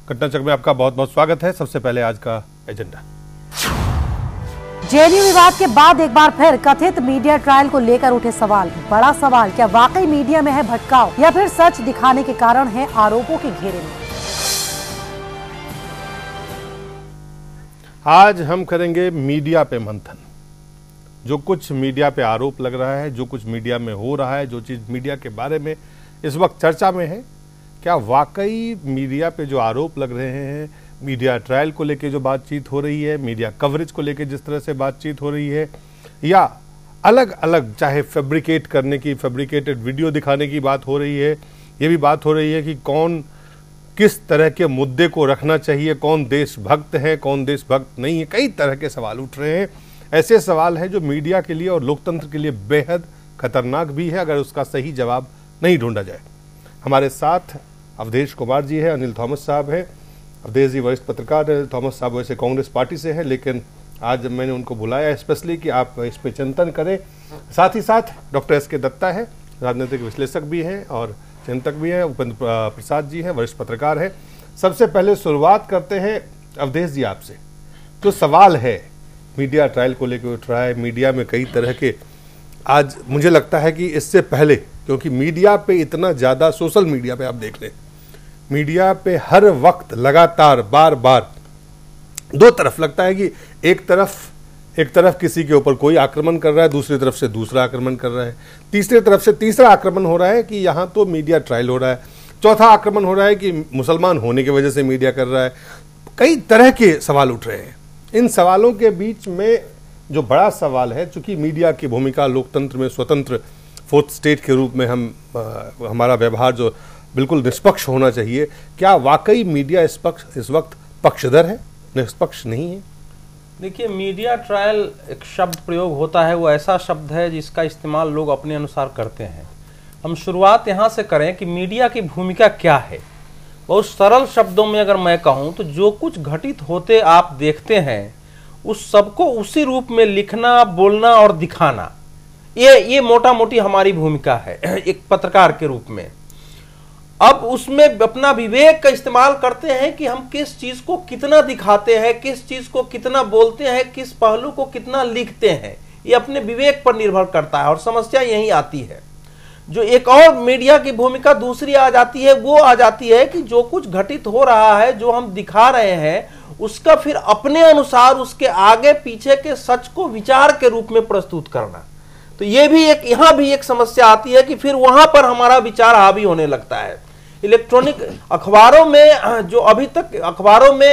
घटना चक्र में आपका बहुत बहुत स्वागत है। सबसे पहले आज का एजेंडा। जेएनयू विवाद के बाद एक बार फिर कथित मीडिया ट्रायल को लेकर उठे सवाल। बड़ा सवाल, क्या वाकई मीडिया में है भटकाव या फिर सच दिखाने के कारण है आरोपों के घेरे में? आज हम करेंगे मीडिया पे मंथन। जो कुछ मीडिया पे आरोप लग रहा है, जो कुछ मीडिया में हो रहा है, जो चीज मीडिया के बारे में इस वक्त चर्चा में है, क्या वाकई मीडिया पे जो आरोप लग रहे हैं, मीडिया ट्रायल को लेके जो बातचीत हो रही है, मीडिया कवरेज को लेके जिस तरह से बातचीत हो रही है, या अलग अलग चाहे फैब्रिकेट करने की, फैब्रिकेटेड वीडियो दिखाने की बात हो रही है, ये भी बात हो रही है कि कौन किस तरह के मुद्दे को रखना चाहिए, कौन देशभक्त है, कौन देशभक्त नहीं है, कई तरह के सवाल उठ रहे हैं। ऐसे सवाल है जो मीडिया के लिए और लोकतंत्र के लिए बेहद खतरनाक भी है अगर उसका सही जवाब नहीं ढूंढा जाए। हमारे साथ अवधेश कुमार जी है, अनिल थॉमस साहब हैं। अवधेश जी वरिष्ठ पत्रकार है, थॉमस साहब वैसे कांग्रेस पार्टी से हैं, लेकिन आज मैंने उनको बुलाया स्पेशली कि आप इस पर चिंतन करें। साथ ही साथ डॉक्टर एस के दत्ता है, राजनीतिक विश्लेषक भी हैं और चिंतक भी हैं। उपेंद्र प्रसाद जी हैं, वरिष्ठ पत्रकार हैं। सबसे पहले शुरुआत करते हैं अवधेश जी आपसे। तो सवाल है मीडिया ट्रायल को लेकर उठ रहा है, मीडिया में कई तरह के, आज मुझे लगता है कि इससे पहले, क्योंकि मीडिया पे इतना ज़्यादा, सोशल मीडिया पे आप देख लें, मीडिया पे हर वक्त लगातार बार बार दो तरफ लगता है कि एक तरफ किसी के ऊपर कोई आक्रमण कर रहा है, दूसरी तरफ से दूसरा आक्रमण कर रहा है, तीसरी तरफ से तीसरा आक्रमण हो रहा है कि यहाँ तो मीडिया ट्रायल हो रहा है, चौथा आक्रमण हो रहा है कि मुसलमान होने की वजह से मीडिया कर रहा है। कई तरह के सवाल उठ रहे हैं। इन सवालों के बीच में जो बड़ा सवाल है, चूंकि मीडिया की भूमिका लोकतंत्र में स्वतंत्र फोर्थ स्टेट के रूप में हमारा व्यवहार जो बिल्कुल निष्पक्ष होना चाहिए, क्या वाकई मीडिया इस वक्त पक्षधर है, निष्पक्ष नहीं है? देखिए, मीडिया ट्रायल एक शब्द प्रयोग होता है, वो ऐसा शब्द है जिसका इस्तेमाल लोग अपने अनुसार करते हैं। हम शुरुआत यहाँ से करें कि मीडिया की भूमिका क्या है। बहुत सरल शब्दों में अगर मैं कहूँ तो जो कुछ घटित होते आप देखते हैं, उस सबको उसी रूप में लिखना, बोलना और दिखाना, ये मोटा मोटी हमारी भूमिका है एक पत्रकार के रूप में। अब उसमें अपना विवेक का इस्तेमाल करते हैं कि हम किस चीज को कितना दिखाते हैं, किस चीज को कितना बोलते हैं, किस पहलू को कितना लिखते हैं, ये अपने विवेक पर निर्भर करता है। और समस्या यही आती है। जो एक और मीडिया की भूमिका दूसरी आ जाती है, वो आ जाती है कि जो कुछ घटित हो रहा है, जो हम दिखा रहे हैं, उसका फिर अपने अनुसार उसके आगे पीछे के सच को विचार के रूप में प्रस्तुत करना। तो ये भी एक, यहां भी एक समस्या आती है कि फिर वहां पर हमारा विचार हावी होने लगता है। इलेक्ट्रॉनिक अखबारों में, जो अभी तक अखबारों में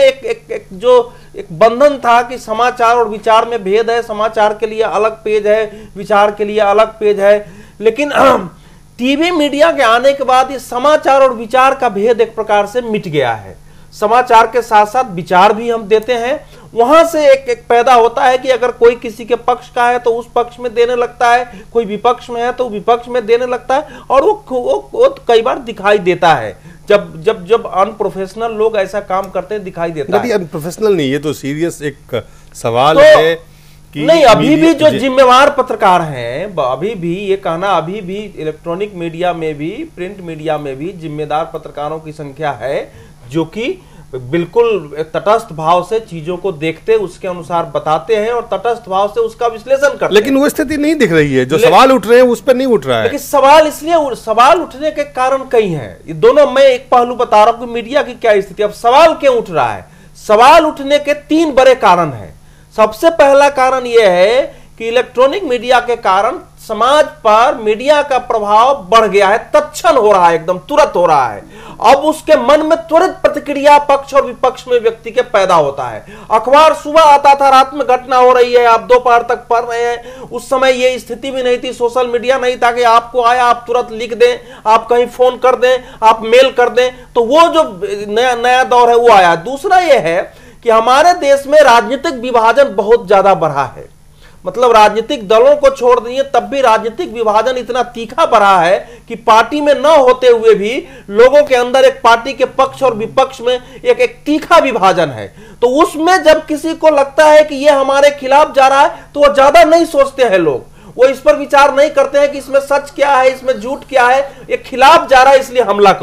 एक बंधन था कि समाचार और विचार में भेद है, समाचार के लिए अलग पेज है, विचार के लिए अलग पेज है, लेकिन टीवी मीडिया के आने के बाद ये समाचार और विचार का भेद एक प्रकार से मिट गया है। समाचार के साथ साथ विचार भी हम देते हैं। वहां से एक पैदा होता है कि अगर कोई किसी के पक्ष का है तो उस पक्ष में देने लगता है, कोई विपक्ष में है तो विपक्ष में देने लगता है, और वो कई बार दिखाई देता है। जब अनप्रोफेशनल लोग ऐसा काम करते हैं, दिखाई देता है। अनप्रोफेशनल नहीं, ये तो सीरियस एक सवाल है कि नहीं, अभी भी जो जिम्मेवार पत्रकार हैं, अभी भी ये कहना, अभी भी इलेक्ट्रॉनिक मीडिया में भी, प्रिंट मीडिया में भी जिम्मेदार पत्रकारों की संख्या है, जो कि बिल्कुल तटस्थ भाव से चीजों को देखते, उसके अनुसार बताते हैं और तटस्थ भाव से उसका विश्लेषण करते हैं। लेकिन वो स्थिति नहीं दिख रही है, जो सवाल उठ रहे हैं उस पर नहीं उठ रहा है। लेकिन सवाल उठने के कारण कई हैं। ये दोनों, मैं एक पहलू बता रहा हूं कि मीडिया की क्या स्थिति। अब सवाल क्यों उठ रहा है? सवाल उठने के तीन बड़े कारण हैं। सबसे पहला कारण यह है कि इलेक्ट्रॉनिक मीडिया के कारण समाज पर मीडिया का प्रभाव बढ़ गया है, तत्क्षण हो रहा है, एकदम तुरंत हो रहा है। अब उसके मन में त्वरित प्रतिक्रिया पक्ष और विपक्ष में व्यक्ति के पैदा होता है। अखबार सुबह आता था, रात में घटना हो रही है, आप दोपहर तक पढ़ रहे हैं। उस समय ये स्थिति भी नहीं थी, सोशल मीडिया नहीं था कि आपको आया आप तुरंत लिख दें, आप कहीं फोन कर दें, आप मेल कर दें। तो वो जो नया दौर है वो आया। दूसरा ये है कि हमारे देश में राजनीतिक विभाजन बहुत ज्यादा बढ़ा है। मतलब राजनीतिक दलों को छोड़ दिए, तब भी राजनीतिक विभाजन इतना तीखा बढ़ा है कि पार्टी में न होते हुए भी लोगों के अंदर एक पार्टी के पक्ष और विपक्ष में एक तीखा विभाजन है। तो उसमें जब किसी को लगता है कि ये हमारे खिलाफ जा रहा है, तो वो ज्यादा नहीं सोचते हैं लोग, वो इस पर विचार नहीं करते हैं कि इसमें सच क्या है, इसमें झूठ क्या है, ये खिलाफ जा रहा है इसलिए हमला करो।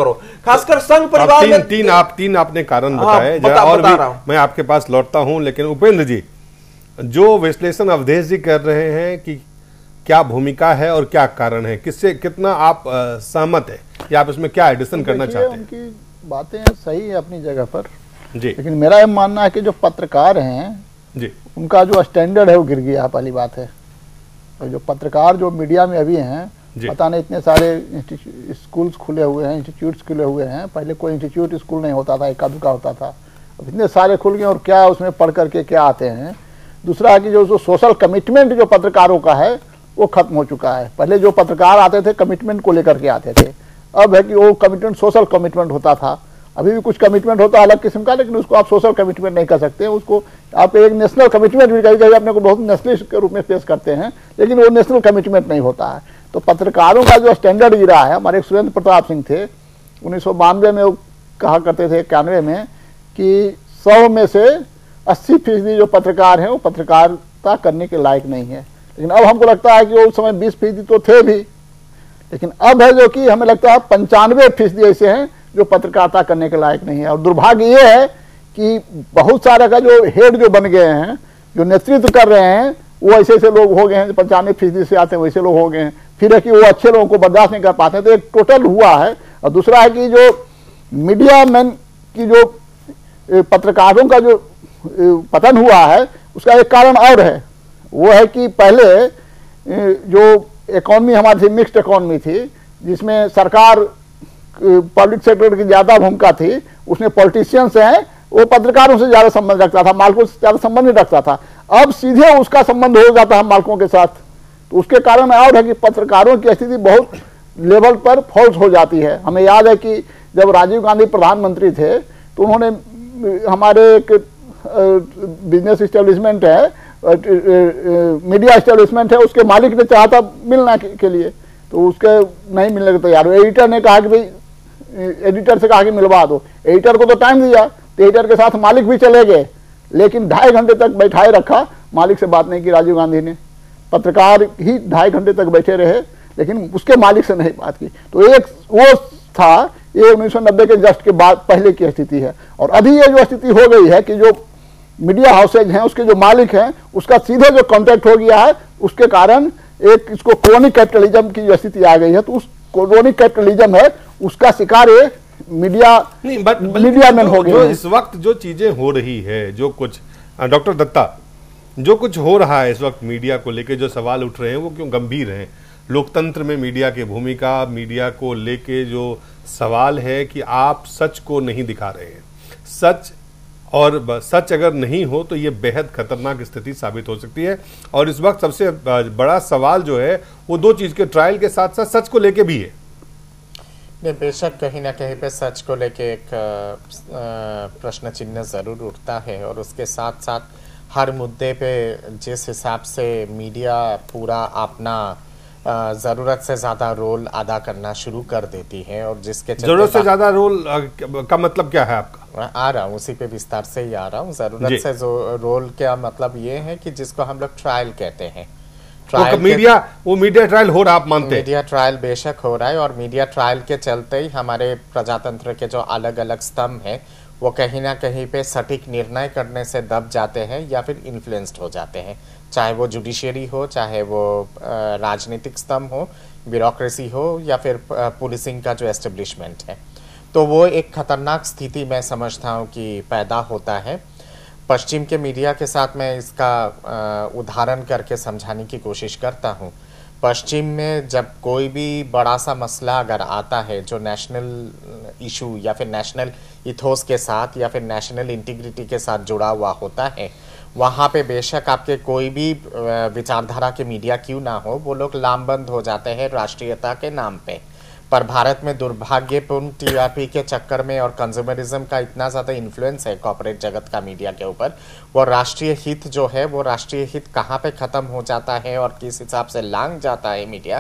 खासकर संघ परिवार में तीन आपने कारण बताए जरा, और भी मैं आपके पास लौटता हूं। लेकिन उपेंद्र जी, जो विश्लेषण अवधेश जी कर रहे हैं कि क्या भूमिका है और क्या कारण है, किससे कितना आप सहमत है, या आप इसमें क्या एडिशन करना चाहते हैं? उनकी बातें सही है अपनी जगह पर जी, लेकिन मेरा यह मानना है कि जो पत्रकार हैं जी, उनका जो स्टैंडर्ड है वो गिर गया, पहली बात है। और जो पत्रकार जो मीडिया में अभी हैं, पता नहीं इतने सारे स्कूल्स खुले हुए हैं, इंस्टीट्यूट्स खुले हुए हैं। पहले कोई इंस्टीट्यूट स्कूल नहीं होता था, एका दुका होता था, अब इतने सारे खुल गए और क्या उसमें पढ़ करके क्या आते हैं। दूसरा है कि जो सोशल कमिटमेंट जो पत्रकारों का है वो खत्म हो चुका है। पहले जो पत्रकार आते थे कमिटमेंट को लेकर के आते थे, अब है कि वो कमिटमेंट सोशल कमिटमेंट होता था। अभी भी कुछ कमिटमेंट होता है अलग किस्म का, लेकिन उसको आप सोशल कमिटमेंट नहीं कर सकते। उसको आप एक नेशनल कमिटमेंट भी कहीं अपने को बहुत नेशनलिस्ट के रूप में पेश करते हैं, लेकिन वो नेशनल कमिटमेंट नहीं होता है। तो पत्रकारों का जो स्टैंडर्ड गिरा है, हमारे सुरेंद्र प्रताप सिंह थे 1992 में, वो कहा करते थे 91 में कि 100 में से 80% जो पत्रकार हैं वो पत्रकारिता करने के लायक नहीं है। लेकिन अब हमको लगता है कि वो उस समय 20% तो थे भी, लेकिन अब है जो कि हमें लगता है 95% ऐसे हैं जो पत्रकारिता करने के लायक नहीं है। और दुर्भाग्य ये है कि बहुत सारे का जो हेड जो बन गए हैं, जो नेतृत्व कर रहे हैं, वो ऐसे ऐसे लोग हो गए हैं, 95% से आते हैं वैसे लोग हो गए हैं। फिर है कि वो अच्छे लोगों को बर्दाश्त नहीं कर पाते, तो एक टोटल हुआ है। और दूसरा है कि जो मीडिया मैन की जो पत्रकारों का जो पतन हुआ है, उसका एक कारण और है। वो है कि पहले जो इकोनॉमी हमारी थी, मिक्स्ड इकोनॉमी थी, जिसमें सरकार पब्लिक सेक्टर की ज्यादा भूमिका थी, उसमें पॉलिटिशियंस हैं वो पत्रकारों से ज्यादा संबंध रखता था, मालिकों से ज्यादा संबंध नहीं रखता था। अब सीधे उसका संबंध हो जाता है मालिकों के साथ, तो उसके कारण और है कि पत्रकारों की स्थिति बहुत लेवल पर फॉल्स हो जाती है। हमें याद है कि जब राजीव गांधी प्रधानमंत्री थे तो उन्होंने हमारे एक बिजनेस एस्टेब्लिशमेंट है, मीडिया एस्टेब्लिशमेंट है, उसके मालिक ने चाहा था मिलना के लिए, तो उसके नहीं मिलने को तैयार हुए। एडिटर ने कहा कि भाई, एडिटर से कहा कि मिलवा दो, एडिटर को तो टाइम दिया, तो एडिटर के साथ मालिक भी चले गए, लेकिन 2.5 घंटे तक बैठाए रखा, मालिक से बात नहीं की राजीव गांधी ने। पत्रकार ही 2.5 घंटे तक बैठे रहे, लेकिन उसके मालिक से नहीं बात की। तो एक वो था, ये 1990 के जस्ट के बाद पहले की स्थिति है। और अभी ये जो स्थिति हो गई है कि जो मीडिया हाउसेज हैं, उसके जो मालिक हैं, उसका सीधे जो कॉन्ट्रैक्ट हो गया है, उसके कारण एक इसको क्रोनिक कैपिटलिज्म की जो स्थिति आ गई है। तो उस क्रोनिक कैपिटलिज्म है, उसका शिकार ये मीडिया मैन हो गया। इस वक्त जो चीजें हो रही है, जो कुछ डॉक्टर दत्ता, जो कुछ हो रहा है इस वक्त मीडिया को लेके, जो सवाल उठ रहे हैं वो क्यों गंभीर हैं? लोकतंत्र में मीडिया की भूमिका, मीडिया को लेके जो सवाल है कि आप सच को नहीं दिखा रहे हैं, सच अगर नहीं हो तो ये बेहद खतरनाक स्थिति साबित हो सकती है। और इस वक्त सबसे बड़ा सवाल जो है वो 2 चीज के, ट्रायल के साथ साथ सच को लेके भी है। नहीं, बेशक कहीं ना कहीं पे सच को लेके एक प्रश्न चिन्ह जरूर उठता है, और उसके साथ साथ हर मुद्दे पे जिस हिसाब से मीडिया पूरा अपना जरूरत से ज्यादा रोल अदा करना शुरू कर देती है, और जिसके जरूरत से ज्यादा रोल का मतलब क्या है आपका? आ रहा हूँ उसी पे विस्तार से ही आ रहा हूँ। जरूरत से रोल क्या मतलब ये है कि जिसको हम लोग ट्रायल कहते हैं। वो मीडिया ट्रायल हो रहा, आप मानते हैं? मीडिया ट्रायल बेशक हो रहा है, और मीडिया ट्रायल के चलते ही हमारे प्रजातंत्र के जो अलग अलग स्तंभ हैं वो कहीं ना कहीं पे सटीक निर्णय करने से दब जाते हैं या फिर इन्फ्लुएंस्ड हो जाते हैं, चाहे वो जुडिशियरी हो, चाहे वो राजनीतिक स्तंभ हो, ब्यूरोक्रेसी हो, या फिर पुलिसिंग का जो एस्टेब्लिशमेंट है। तो वो एक खतरनाक स्थिति मैं समझता हूँ कि पैदा होता है। पश्चिम के मीडिया के साथ मैं इसका उदाहरण करके समझाने की कोशिश करता हूँ। पश्चिम में जब कोई भी बड़ा सा मसला अगर आता है जो नेशनल इशू या फिर नेशनल इथोस के साथ या फिर नेशनल इंटीग्रिटी के साथ जुड़ा हुआ होता है, वहाँ पे बेशक आपके कोई भी विचारधारा के मीडिया क्यों ना हो, वो लोग लामबंद हो जाते हैं राष्ट्रीयता के नाम पे। पर भारत में दुर्भाग्यपूर्ण टीआरपी के चक्कर में और कंज्यूमरिज्म का इतना ज़्यादा इन्फ्लुएंस है कॉर्पोरेट जगत का मीडिया के ऊपर, वो राष्ट्रीय हित जो है, वो राष्ट्रीय हित कहाँ पे ख़त्म हो जाता है और किस हिसाब से लांग जाता है मीडिया,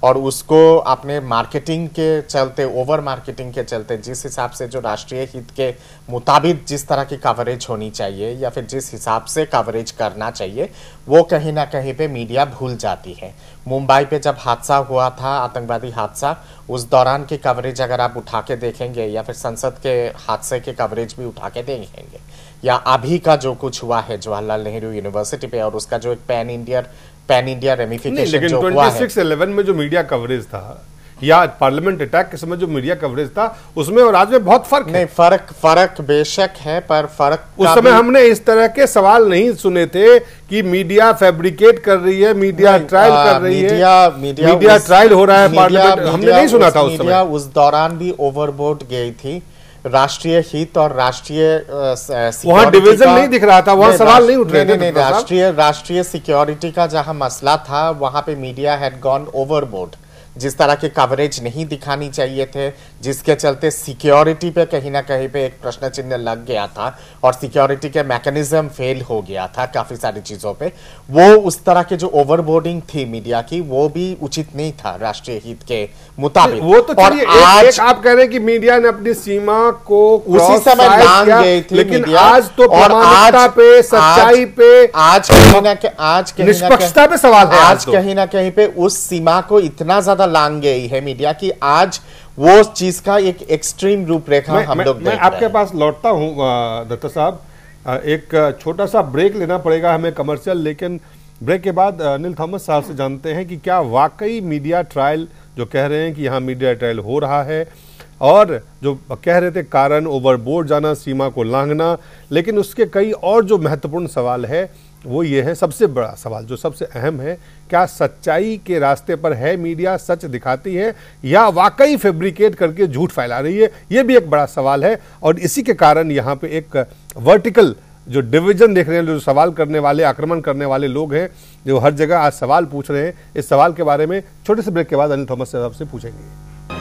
और उसको अपने मार्केटिंग के चलते, ओवर मार्केटिंग के चलते, जिस हिसाब से जो राष्ट्रीय हित के मुताबिक जिस तरह की कवरेज होनी चाहिए या फिर जिस हिसाब से कवरेज करना चाहिए, वो कहीं ना कहीं पे मीडिया भूल जाती है। मुंबई पे जब हादसा हुआ था, आतंकवादी हादसा, उस दौरान की कवरेज अगर आप उठा के देखेंगे या फिर संसद के हादसे के कवरेज भी उठा के देखेंगे, या अभी का जो कुछ हुआ है जवाहरलाल नेहरू यूनिवर्सिटी पे और उसका जो एक पैन इंडिया रेमिफिकेशन जो हुआ है, 26/11 में जो मीडिया कवरेज था या पार्लियामेंट अटैक के समय जो मीडिया कवरेज था, उसमें और आज में बहुत फर्क है। नहीं, फर्क बेशक है, पर फर्क उस समय हमने इस तरह के सवाल नहीं सुने थे कि मीडिया फैब्रिकेट कर रही है, मीडिया ट्रायल कर रही है, मीडिया ट्रायल हो रहा है पार्लियामेंट, हमने नहीं सुना था उस समय। उस दौरान भी ओवरबोर्ड गई थी राष्ट्रीय हित और राष्ट्रीय वहां डिवीजन नहीं दिख रहा था, वहां सवाल नहीं उठ रहे थे। राष्ट्रीय सिक्योरिटी का जहां मसला था, वहां पे मीडिया हैड गॉन ओवरबोर्ड। जिस तरह के कवरेज नहीं दिखानी चाहिए थे, जिसके चलते सिक्योरिटी पे कहीं ना कहीं पे एक प्रश्न चिन्ह लग गया था और सिक्योरिटी के मैकेनिज्म फेल हो गया था काफी सारी चीजों पे, वो उस तरह के जो ओवरबोर्डिंग थी मीडिया की, वो भी उचित नहीं था राष्ट्रीय हित के मुताबिक। वो तो चलिए, एक आप कह रहे हैं कि मीडिया ने अपनी सीमा को उसी समय लांघ गई थी, लेकिन आज तो प्रामाणिकता पे, सच्चाई पे, आज निष्पक्षता पे सवाल है। आज कहीं ना कहीं पे उस सीमा को इतना ज्यादा लांघ गई है मीडिया की, आज वो चीज का एक एक्सट्रीम रूपरेखा हम लोग मैं आपके पास लौटता हूं दत्ता साहब, एक छोटा सा ब्रेक लेना पड़ेगा हमें कमर्शियल, लेकिन ब्रेक के बाद अनिल थॉमस साहब से जानते हैं कि क्या वाकई मीडिया ट्रायल जो कह रहे हैं कि यहाँ मीडिया ट्रायल हो रहा है, और जो कह रहे थे कारण ओवरबोर्ड जाना, सीमा को लांघना, लेकिन उसके कई और जो महत्वपूर्ण सवाल है वो ये है, सबसे बड़ा सवाल जो सबसे अहम है, क्या सच्चाई के रास्ते पर है मीडिया, सच दिखाती है या वाकई फैब्रिकेट करके झूठ फैला रही है? ये भी एक बड़ा सवाल है, और इसी के कारण यहाँ पे एक वर्टिकल जो डिवीजन देख रहे हैं, जो सवाल करने वाले, आक्रमण करने वाले लोग हैं, जो हर जगह आज सवाल पूछ रहे हैं, इस सवाल के बारे में छोटे से ब्रेक के बाद अनिल थॉमस साहब से पूछेंगे।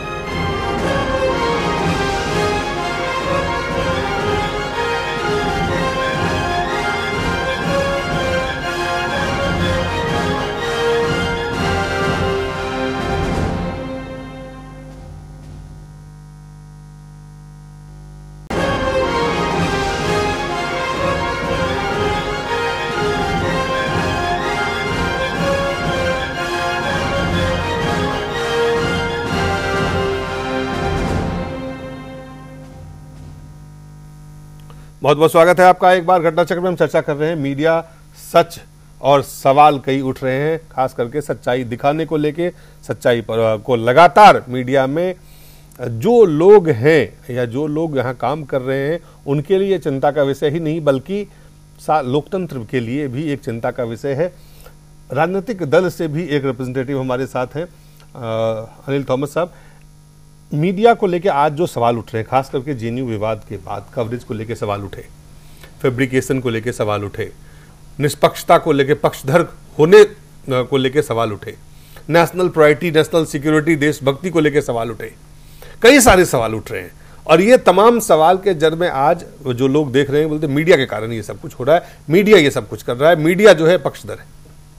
बहुत बहुत स्वागत है आपका एक बार घटना चक्र में। हम चर्चा कर रहे हैं मीडिया सच, और सवाल कई उठ रहे हैं, खास करके सच्चाई दिखाने को लेके, सच्चाई पर को लगातार मीडिया में जो लोग हैं या जो लोग यहाँ काम कर रहे हैं उनके लिए चिंता का विषय ही नहीं, बल्कि लोकतंत्र के लिए भी एक चिंता का विषय है। राजनीतिक दल से भी एक रिप्रेजेंटेटिव हमारे साथ हैं, अनिल थॉमस साहब। मीडिया को लेके आज जो सवाल उठ रहे हैं, खास करके जेएनयू विवाद के बाद कवरेज को लेके सवाल उठे, फैब्रिकेशन को लेके सवाल उठे, निष्पक्षता को लेके, पक्षधर होने को लेके सवाल उठे, नेशनल प्रायोरिटी, नेशनल सिक्योरिटी, देशभक्ति को लेके सवाल उठे, कई सारे सवाल उठ रहे हैं। और ये तमाम सवाल के जड़ में आज जो लोग देख रहे हैं बोलते मीडिया के कारण ये सब कुछ हो रहा है, मीडिया ये सब कुछ कर रहा है, मीडिया जो है पक्षधर है।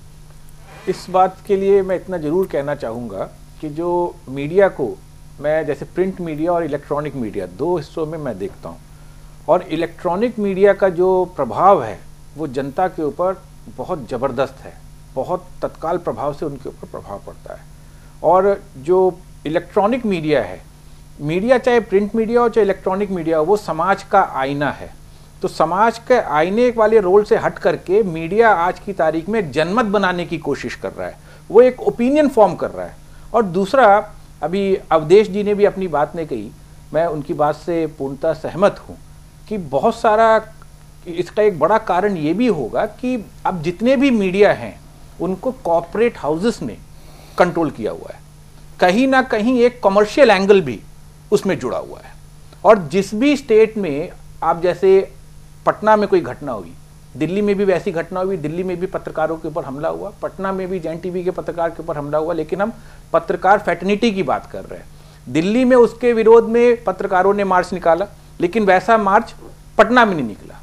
इस बात के लिए मैं इतना जरूर कहना चाहूँगा कि जो मीडिया को मैं जैसे प्रिंट मीडिया और इलेक्ट्रॉनिक मीडिया दो हिस्सों में मैं देखता हूँ, और इलेक्ट्रॉनिक मीडिया का जो प्रभाव है वो जनता के ऊपर बहुत ज़बरदस्त है, बहुत तत्काल प्रभाव से उनके ऊपर प्रभाव पड़ता है। और जो इलेक्ट्रॉनिक मीडिया है, मीडिया चाहे प्रिंट मीडिया हो चाहे इलेक्ट्रॉनिक मीडिया हो, वो समाज का आईना है। तो समाज के आईने वाले रोल से हट करके मीडिया आज की तारीख में एक जनमत बनाने की कोशिश कर रहा है, वो एक ओपिनियन फॉर्म कर रहा है। और दूसरा, अभी अवधेश जी ने भी अपनी बात में कही, मैं उनकी बात से पूर्णतः सहमत हूँ कि बहुत सारा इसका एक बड़ा कारण ये भी होगा कि अब जितने भी मीडिया हैं उनको कॉर्पोरेट हाउसेस ने कंट्रोल किया हुआ है, कहीं ना कहीं एक कमर्शियल एंगल भी उसमें जुड़ा हुआ है। और जिस भी स्टेट में आप, जैसे पटना में कोई घटना हुई, दिल्ली में भी वैसी घटना हुई, दिल्ली में भी पत्रकारों के ऊपर हमला हुआ, पटना में भी जैन टीवी के पत्रकार के ऊपर हमला हुआ, लेकिन हम पत्रकार फैटर्निटी की बात कर रहे हैं। दिल्ली में उसके विरोध में पत्रकारों ने मार्च निकाला, लेकिन वैसा मार्च पटना में नहीं निकला।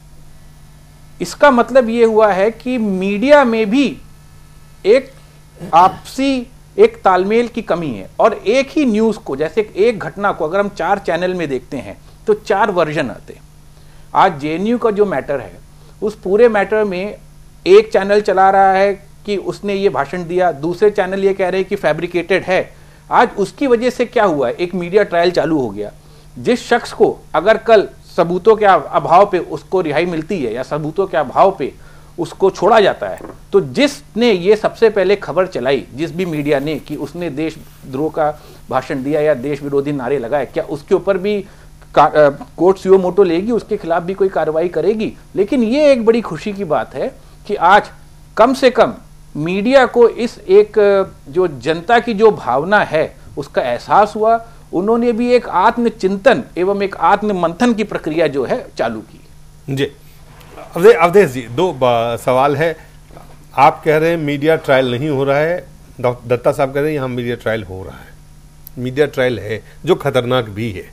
इसका मतलब यह हुआ है कि मीडिया में भी एक आपसी एक तालमेल की कमी है। और एक ही न्यूज को, जैसे एक घटना को अगर हम 4 चैनल में देखते हैं तो 4 वर्जन आते हैं। आज जेएनयू का जो मैटर है, उस पूरे मैटर में एक चैनल चला रहा है कि उसने ये भाषण दिया, दूसरे चैनल ये कह रहे हैं कि फैब्रिकेटेड है। आज उसकी वजह से क्या हुआ, एक मीडिया ट्रायल चालू हो गया। जिस शख्स को अगर कल सबूतों के अभाव पे उसको रिहाई मिलती है या सबूतों के अभाव पे उसको छोड़ा जाता है, तो जिसने ये सबसे पहले खबर चलाई, जिस भी मीडिया ने, कि उसने देशद्रोह का भाषण दिया या देश विरोधी नारे लगाए, क्या उसके ऊपर भी कोर्ट सुओ मोटो लेगी, उसके खिलाफ भी कोई कार्रवाई करेगी? लेकिन ये एक बड़ी खुशी की बात है कि आज कम से कम मीडिया को इस एक जो जनता की जो भावना है उसका एहसास हुआ। उन्होंने भी एक आत्मचिंतन एवं एक आत्म मंथन की प्रक्रिया जो है चालू की। जी अवधेश जी, 2 सवाल है। आप कह रहे हैं मीडिया ट्रायल नहीं हो रहा है, दत्ता साहब कह रहे हैं यहाँ मीडिया ट्रायल हो रहा है। मीडिया ट्रायल है जो खतरनाक भी है।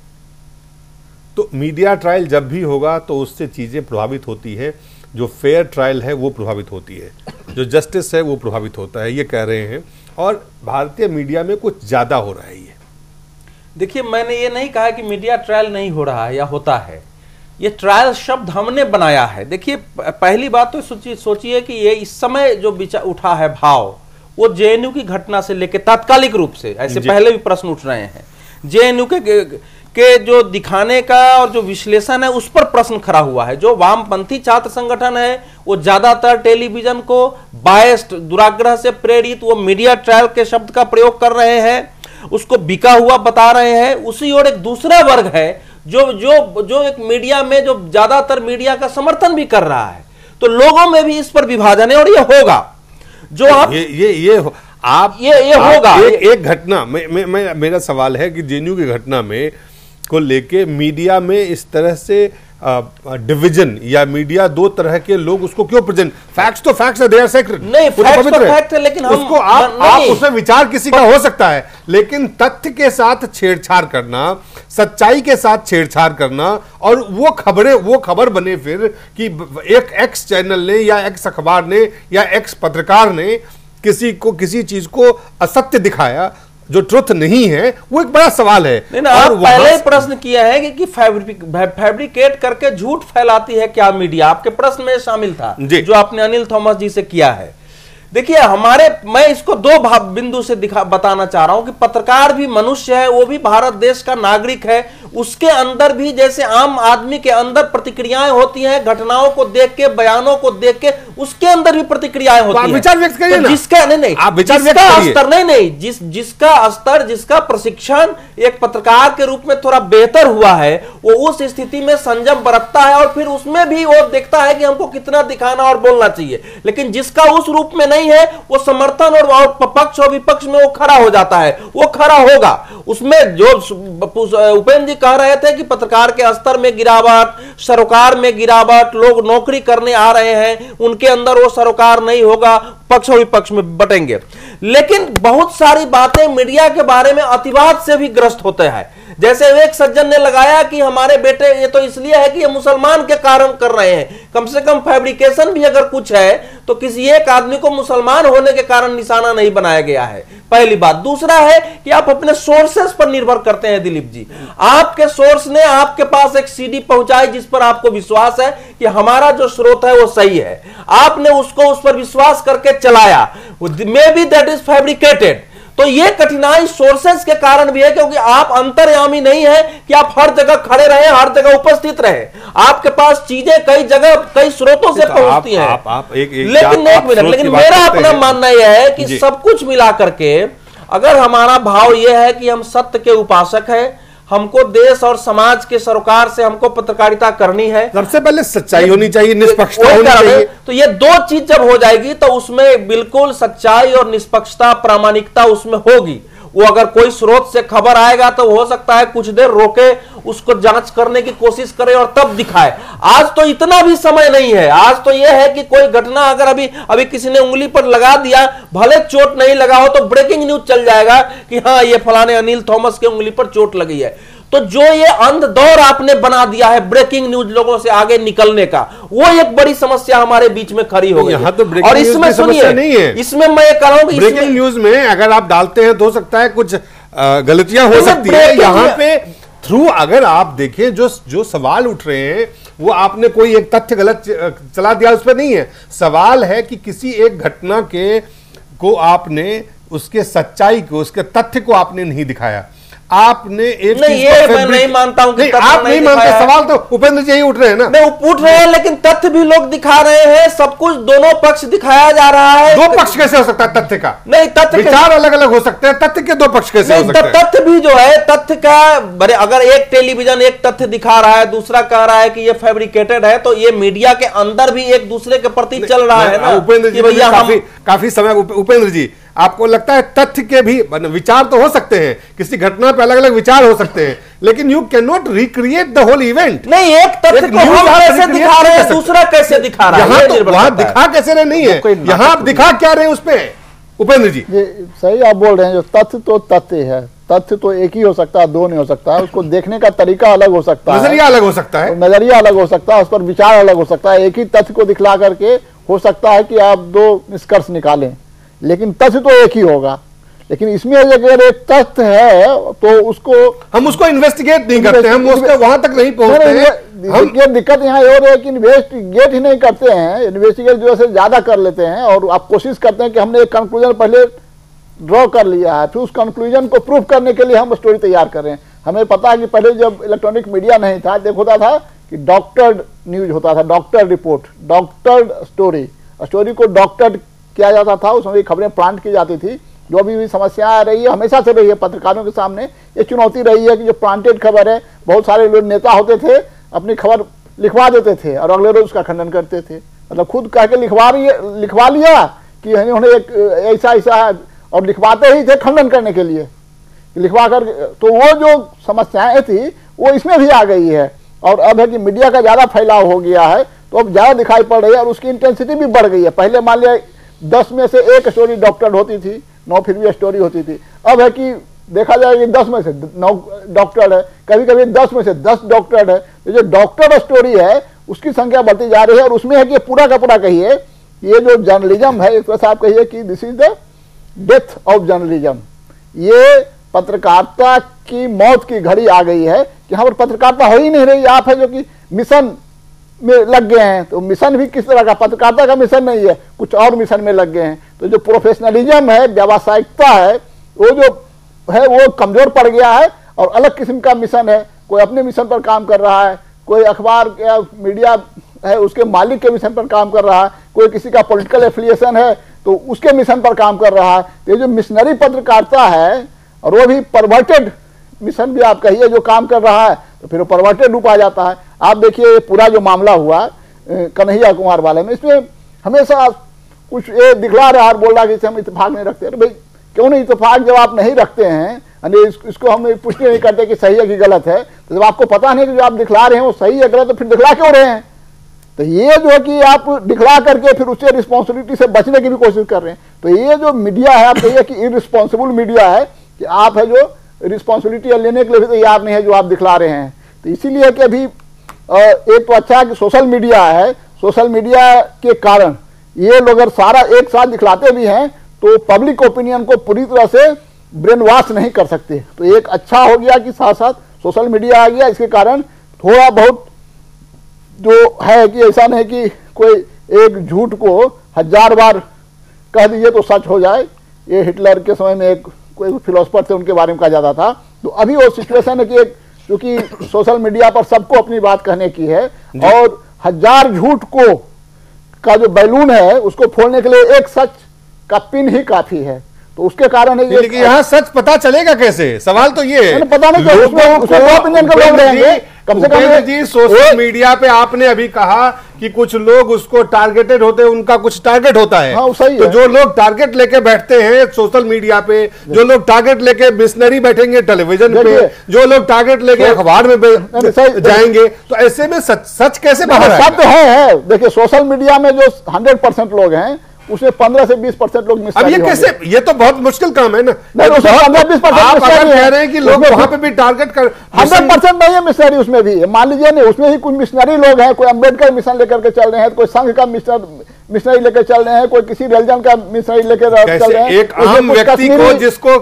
तो मीडिया ट्रायल जब भी होगा तो उससे चीज़ें प्रभावित होती है, जो फेयर ट्रायल है वो प्रभावित होती है, जो जस्टिस है वो प्रभावित होता है, ये कह रहे हैं। और भारतीय मीडिया में कुछ ज़्यादा हो रहा है ये। देखिए, मैंने ये नहीं कहा कि मीडिया ट्रायल नहीं हो रहा है या होता है, ये ट्रायल शब्द हमने बनाया है। देखिए, पहली बात तो सोचिए कि ये इस समय जो उठा है भाव, वो जेएनयू की घटना से लेकर तात्कालिक रूप से, ऐसे पहले भी प्रश्न उठ रहे हैं, जेएनयू के जो दिखाने का और जो विश्लेषण है उस पर प्रश्न खड़ा हुआ है। जो वामपंथी छात्र संगठन है वो ज्यादातर टेलीविजन को बायस्ड, दुराग्रह से प्रेरित वो मीडिया ट्रायल के शब्द का प्रयोग कर रहे हैं, उसको बिका हुआ बता रहे हैं। उसी और एक दूसरा वर्ग है जो एक मीडिया में जो ज्यादातर मीडिया का समर्थन भी कर रहा है। तो लोगों में भी इस पर विभाजन है और ये होगा। जो आप ये होगा। एक घटना में मेरा सवाल है कि जेएनयू की घटना में को लेके मीडिया में इस तरह से डिवीजन या मीडिया 2 तरह के लोग उसको क्यों प्रेजेंट? फैक्ट्स तो फैक्ट्स है, दे आर सेक्रेड। नहीं, फैक्ट्स तो फैक्ट है, लेकिन हम उसको आप उसमें विचार किसी का हो सकता है, लेकिन तथ्य के साथ छेड़छाड़ करना, सच्चाई के साथ छेड़छाड़ करना, और वो खबर बने फिर कि एक एक्स चैनल ने या एक्स अखबार ने या एक्स पत्रकार ने किसी चीज को असत्य दिखाया जो ट्रुथ नहीं है, वो एक बड़ा सवाल है। और पहले प्रश्न किया है कि फैब्रिकेट करके झूठ फैलाती है क्या मीडिया? आपके प्रश्न में शामिल था जो आपने अनिल थॉमस जी से किया है। देखिए, मैं इसको 2 बिंदु से बताना चाह रहा हूं कि पत्रकार भी मनुष्य है, वो भी भारत देश का नागरिक है। उसके अंदर भी जैसे आम आदमी के अंदर प्रतिक्रियाएं होती हैं, घटनाओं को देख के, बयानों को देख के, उसके अंदर भी प्रतिक्रियाएं होती हैं। विचार व्यक्त करिए ना। जिसका स्तर, जिसका प्रशिक्षण एक पत्रकार के रूप में थोड़ा बेहतर हुआ है, वो उस स्थिति में संयम बरतता है और फिर उसमें भी वो देखता है कि हमको कितना दिखाना और बोलना चाहिए। लेकिन जिसका उस रूप में नहीं है, वो समर्थन और पक्ष और विपक्ष में वो खड़ा हो जाता है, वो खड़ा होगा। उसमें जो उपेंद्र जी कह रहे थे कि पत्रकार के स्तर में गिरावट, सरोकार में गिरावट, लोग नौकरी करने आ रहे हैं, उनके अंदर वो सरोकार नहीं होगा, पक्ष और विपक्ष में बटेंगे। लेकिन बहुत सारी बातें मीडिया के बारे में अतिवाद से भी ग्रस्त होते हैं। जैसे एक सज्जन ने लगाया कि हमारे बेटे ये तो इसलिए है कि ये मुसलमान के कारण कर रहे हैं। कम से कम फैब्रिकेशन भी अगर कुछ है तो किसी एक आदमी को मुसलमान होने के कारण निशाना नहीं बनाया गया है, पहली बात। दूसरा है कि आप अपने सोर्सेस पर निर्भर करते हैं। दिलीप जी, आपके सोर्स ने आपके पास एक सीडी पहुंचाई जिस पर आपको विश्वास है कि हमारा जो स्रोत है वो सही है, आपने उसको उस पर विश्वास करके चलाया, maybe that is fabricated. तो ये कठिनाई सोर्सेस के कारण भी है, क्योंकि आप अंतर्यामी नहीं है कि आप हर जगह खड़े रहे, हर जगह उपस्थित रहे। आपके पास चीजें कई जगह कई स्रोतों से पहुंचती हैं। लेकिन मेरा अपना मानना यह है कि सब कुछ मिला करके अगर हमारा भाव यह है कि हम सत्य के उपासक हैं, हमको देश और समाज के सरोकार से हमको पत्रकारिता करनी है, सबसे पहले सच्चाई होनी चाहिए, निष्पक्षता होनी चाहिए। तो ये 2 चीज जब हो जाएगी तो उसमें बिल्कुल सच्चाई और निष्पक्षता, प्रामाणिकता उसमें होगी। वो अगर कोई स्रोत से खबर आएगा तो हो सकता है कुछ देर रोके, उसको जांच करने की कोशिश करे और तब दिखाए। आज तो इतना भी समय नहीं है। आज तो यह है कि कोई घटना अगर अभी किसी ने उंगली पर लगा दिया, भले चोट नहीं लगा हो, तो ब्रेकिंग न्यूज चल जाएगा कि हाँ ये फलाने अनिल थॉमस के उंगली पर चोट लगी है। तो जो ये अंध दौर आपने बना दिया है ब्रेकिंग न्यूज लोगों से आगे निकलने का, वो एक बड़ी समस्या हमारे बीच में खड़ी हो गई है। तो और इसमें सुनिए नहीं है, इसमें मैं ये कह रहा हूं कि ब्रेकिंग न्यूज में अगर आप डालते हैं तो हो सकता है कुछ गलतियां हो सकती है। यहाँ पे थ्रू अगर आप देखें जो सवाल उठ रहे हैं वो आपने कोई एक तथ्य गलत चला दिया उस पर नहीं है। सवाल है कि किसी एक घटना को आपने उसके सच्चाई को, उसके तथ्य को आपने नहीं दिखाया। आपने एक नहीं, ये मैं नहीं मानता हूं कि आप नहीं मानते। सवाल तो उपेंद्र जी ही उठ रहे हैं ना, नहीं उठ रहे हैं, लेकिन तथ्य भी लोग दिखा रहे हैं, सब कुछ दोनों पक्ष दिखाया जा रहा है। दो पक्ष कैसे हो सकता है तथ्य का? नहीं, तथ्य विचार अलग अलग हो सकते हैं, तथ्य के दो पक्ष कैसे हो सकते हैं? तथ्य भी जो है, तथ्य का बड़े, अगर एक टेलीविजन एक तथ्य दिखा रहा है, दूसरा कह रहा है कि ये फैब्रिकेटेड है, तो ये मीडिया के अंदर भी एक दूसरे के प्रति चल रहा है ना। उपेंद्र जी भैया काफी समय, उपेंद्र जी आपको लगता है तथ्य के भी विचार तो हो सकते हैं, किसी घटना पे अलग अलग विचार हो सकते हैं, लेकिन you can not recreate the whole event. नहीं, एक तथ्य को हम कैसे दिखा रहे हैं, दूसरा कैसे दिखा रहा है, वहां दिखा कैसे रहे नहीं है, यहाँ आप दिखा क्या रहे हैं उस पे उपेंद्र जी? सही आप बोल रहे हैं, जो तथ्य तो तथ्य है, तथ्य तो एक ही हो सकता है, दो नहीं हो सकता है। उसको देखने का तरीका अलग हो सकता है, नजरिया अलग हो सकता है, नजरिया अलग हो सकता है, उस पर विचार अलग हो सकता है। एक ही तथ्य को दिखला करके हो सकता है कि आप दो निष्कर्ष निकालें, लेकिन तथ्य तो एक ही होगा। लेकिन इसमें अगर एक तथ्य है तो हम उसको इन्वेस्टिगेट नहीं करते, हम उसके वहां तक नहीं पहुंचते हैं। ये दिक्कत यहाँ और है कि इन्वेस्टिगेट ही नहीं करते हैं, इन्वेस्टिगेट जो है ज्यादा कर लेते हैं और आप कोशिश करते हैं कि हमने एक कंक्लूजन पहले ड्रॉ कर लिया है, फिर उस कंक्लूजन को प्रूव करने के लिए हम स्टोरी तैयार कर रहे हैं। हमें पता है कि पहले जब इलेक्ट्रॉनिक मीडिया नहीं था, होता था कि डॉक्टर्ड न्यूज होता था, डॉक्टर रिपोर्ट, डॉक्टर्ड स्टोरी को डॉक्टर्ड किया जाता था, उसमें खबरें प्लांट की जाती थी। जो अभी भी समस्या आ रही है, हमेशा से रही है, पत्रकारों के सामने ये चुनौती रही है कि जो प्लांटेड खबर है, बहुत सारे लोग नेता होते थे अपनी खबर लिखवा देते थे और अगले रोज उसका खंडन करते थे, मतलब खुद कह के लिखवा लिया कि उन्होंने एक ऐसा है, और लिखवाते ही थे खंडन करने के लिए लिखवा कर। तो वो जो समस्याएं थी वो इसमें भी आ गई है, और अब है कि मीडिया का ज्यादा फैलाव हो गया है, तो अब ज्यादा दिखाई पड़ रही है और उसकी इंटेंसिटी भी बढ़ गई है। पहले मान लिया 10 में से 1 स्टोरी डॉक्टर्ड होती थी, 9 फिर भी स्टोरी होती थी। अब है कि देखा जाए कि 10 में से 9 डॉक्टर्ड है, कभी कभी 10 में से 10 डॉक्टर्ड है। तो जो डॉक्टर्ड स्टोरी है उसकी संख्या बढ़ती जा रही है, और उसमें है कि पूरा का पूरा कहिए ये जो जर्नलिज्म है, एक तरह से आप कहिए कि this is the death of journalism. ये पत्रकारिता की मौत की घड़ी आ गई है कि यहाँ पर पत्रकारिता हो ही नहीं रही। आप है जो कि मिशन में लग गए हैं, तो मिशन भी किस तरह का, पत्रकारिता का मिशन नहीं है, कुछ और मिशन में लग गए हैं। तो जो प्रोफेशनलिज्म है, व्यावसायिकता है, वो जो है वो कमजोर पड़ गया है और अलग किस्म का मिशन है। कोई अपने मिशन पर काम कर रहा है, कोई अखबार या मीडिया है उसके मालिक के मिशन पर काम कर रहा है, कोई किसी का पॉलिटिकल एफिलिएशन है तो उसके मिशन पर काम कर रहा है। तो ये जो मिशनरी पत्रकारिता है, और वो भी परवर्टेड मिशन भी आप कहिए जो काम कर रहा है, तो फिर वो परवर्टेड रूप आ जाता है। आप देखिए पूरा जो मामला हुआ कन्हैया कुमार वाले में, इसमें हमेशा कुछ ये दिखला रहा है, बोल रहा है कि हम इत्तेफाक नहीं रखते। अरे भाई क्यों नहीं इत्तेफाक जब आप नहीं रखते हैं, इसको हम पुष्टि नहीं करते कि सही है कि गलत है, तो जब आपको पता नहीं कि जो आप दिखला रहे हैं वो सही है गलत, तो फिर दिखला क्यों रहे हैं? तो ये जो है कि आप दिखला करके फिर उससे रिस्पॉन्सिबिलिटी से बचने की भी कोशिश कर रहे हैं। तो ये जो मीडिया है, आप कहिए कि इररिस्पॉन्सिबल मीडिया है, कि आप है जो रिस्पॉन्सिबिलिटी लेने के लिए भी तैयार नहीं है जो आप दिखला रहे हैं। तो इसीलिए कि अभी एक तो अच्छा कि सोशल मीडिया है, सोशल मीडिया के कारण ये लोग अगर सारा एक साथ दिखलाते भी हैं तो पब्लिक ओपिनियन को पूरी तरह से ब्रेन वॉश नहीं कर सकते। तो एक अच्छा हो गया कि साथ साथ सोशल मीडिया आ गया, इसके कारण थोड़ा बहुत जो है कि ऐसा नहीं कि कोई एक झूठ को 1000 बार कह दीजिए तो सच हो जाए। ये हिटलर के समय में एक कोई फिलोसफर थे, उनके बारे में कहा जाता था। तो अभी वो सिचुएशन है कि एक क्योंकि सोशल मीडिया पर सबको अपनी बात कहने की है, और 1000 झूठ को का जो बैलून है उसको फोड़ने के लिए एक सच का पिन ही काफी है। तो उसके कारण है लेकिन यहाँ सच पता चलेगा कैसे? सवाल तो ये है, पता नहीं क्या कम से कम जी सोशल मीडिया पे आपने अभी कहा कि कुछ लोग उसको टारगेटेड होते हैं, उनका कुछ टारगेट होता है। हाँ, सही तो है। जो लोग टारगेट लेके बैठते हैं सोशल मीडिया पे, जो लोग टारगेट लेके मिशनरी बैठेंगे टेलीविजन पे, जो लोग टारगेट लेके अखबार में जाएंगे, तो ऐसे में सच कैसे बाहर आएगा? सत्य है। देखिए सोशल मीडिया में जो 100% लोग हैं उसमें 15 से 20% लोग मिस। अब ये कैसे, ये तो बहुत मुश्किल काम है ना। नहीं, उसमें 15-20% आप अगर कह रहे हैं कि लोग वहां पे भी टारगेट कर 100% नहीं है मिशनरी उसमें भी, मान लीजिए नहीं, उसमें ही कुछ मिशनरी लोग हैं, कोई अम्बेडकर मिशन लेकर के चल रहे हैं, कोई संघ का मिशनरी लेकर चल रहे हैं, कोई किसी रिलीजन का मिशनरी लेकर चल रहे हैं। एक आम व्यक्ति को जिसको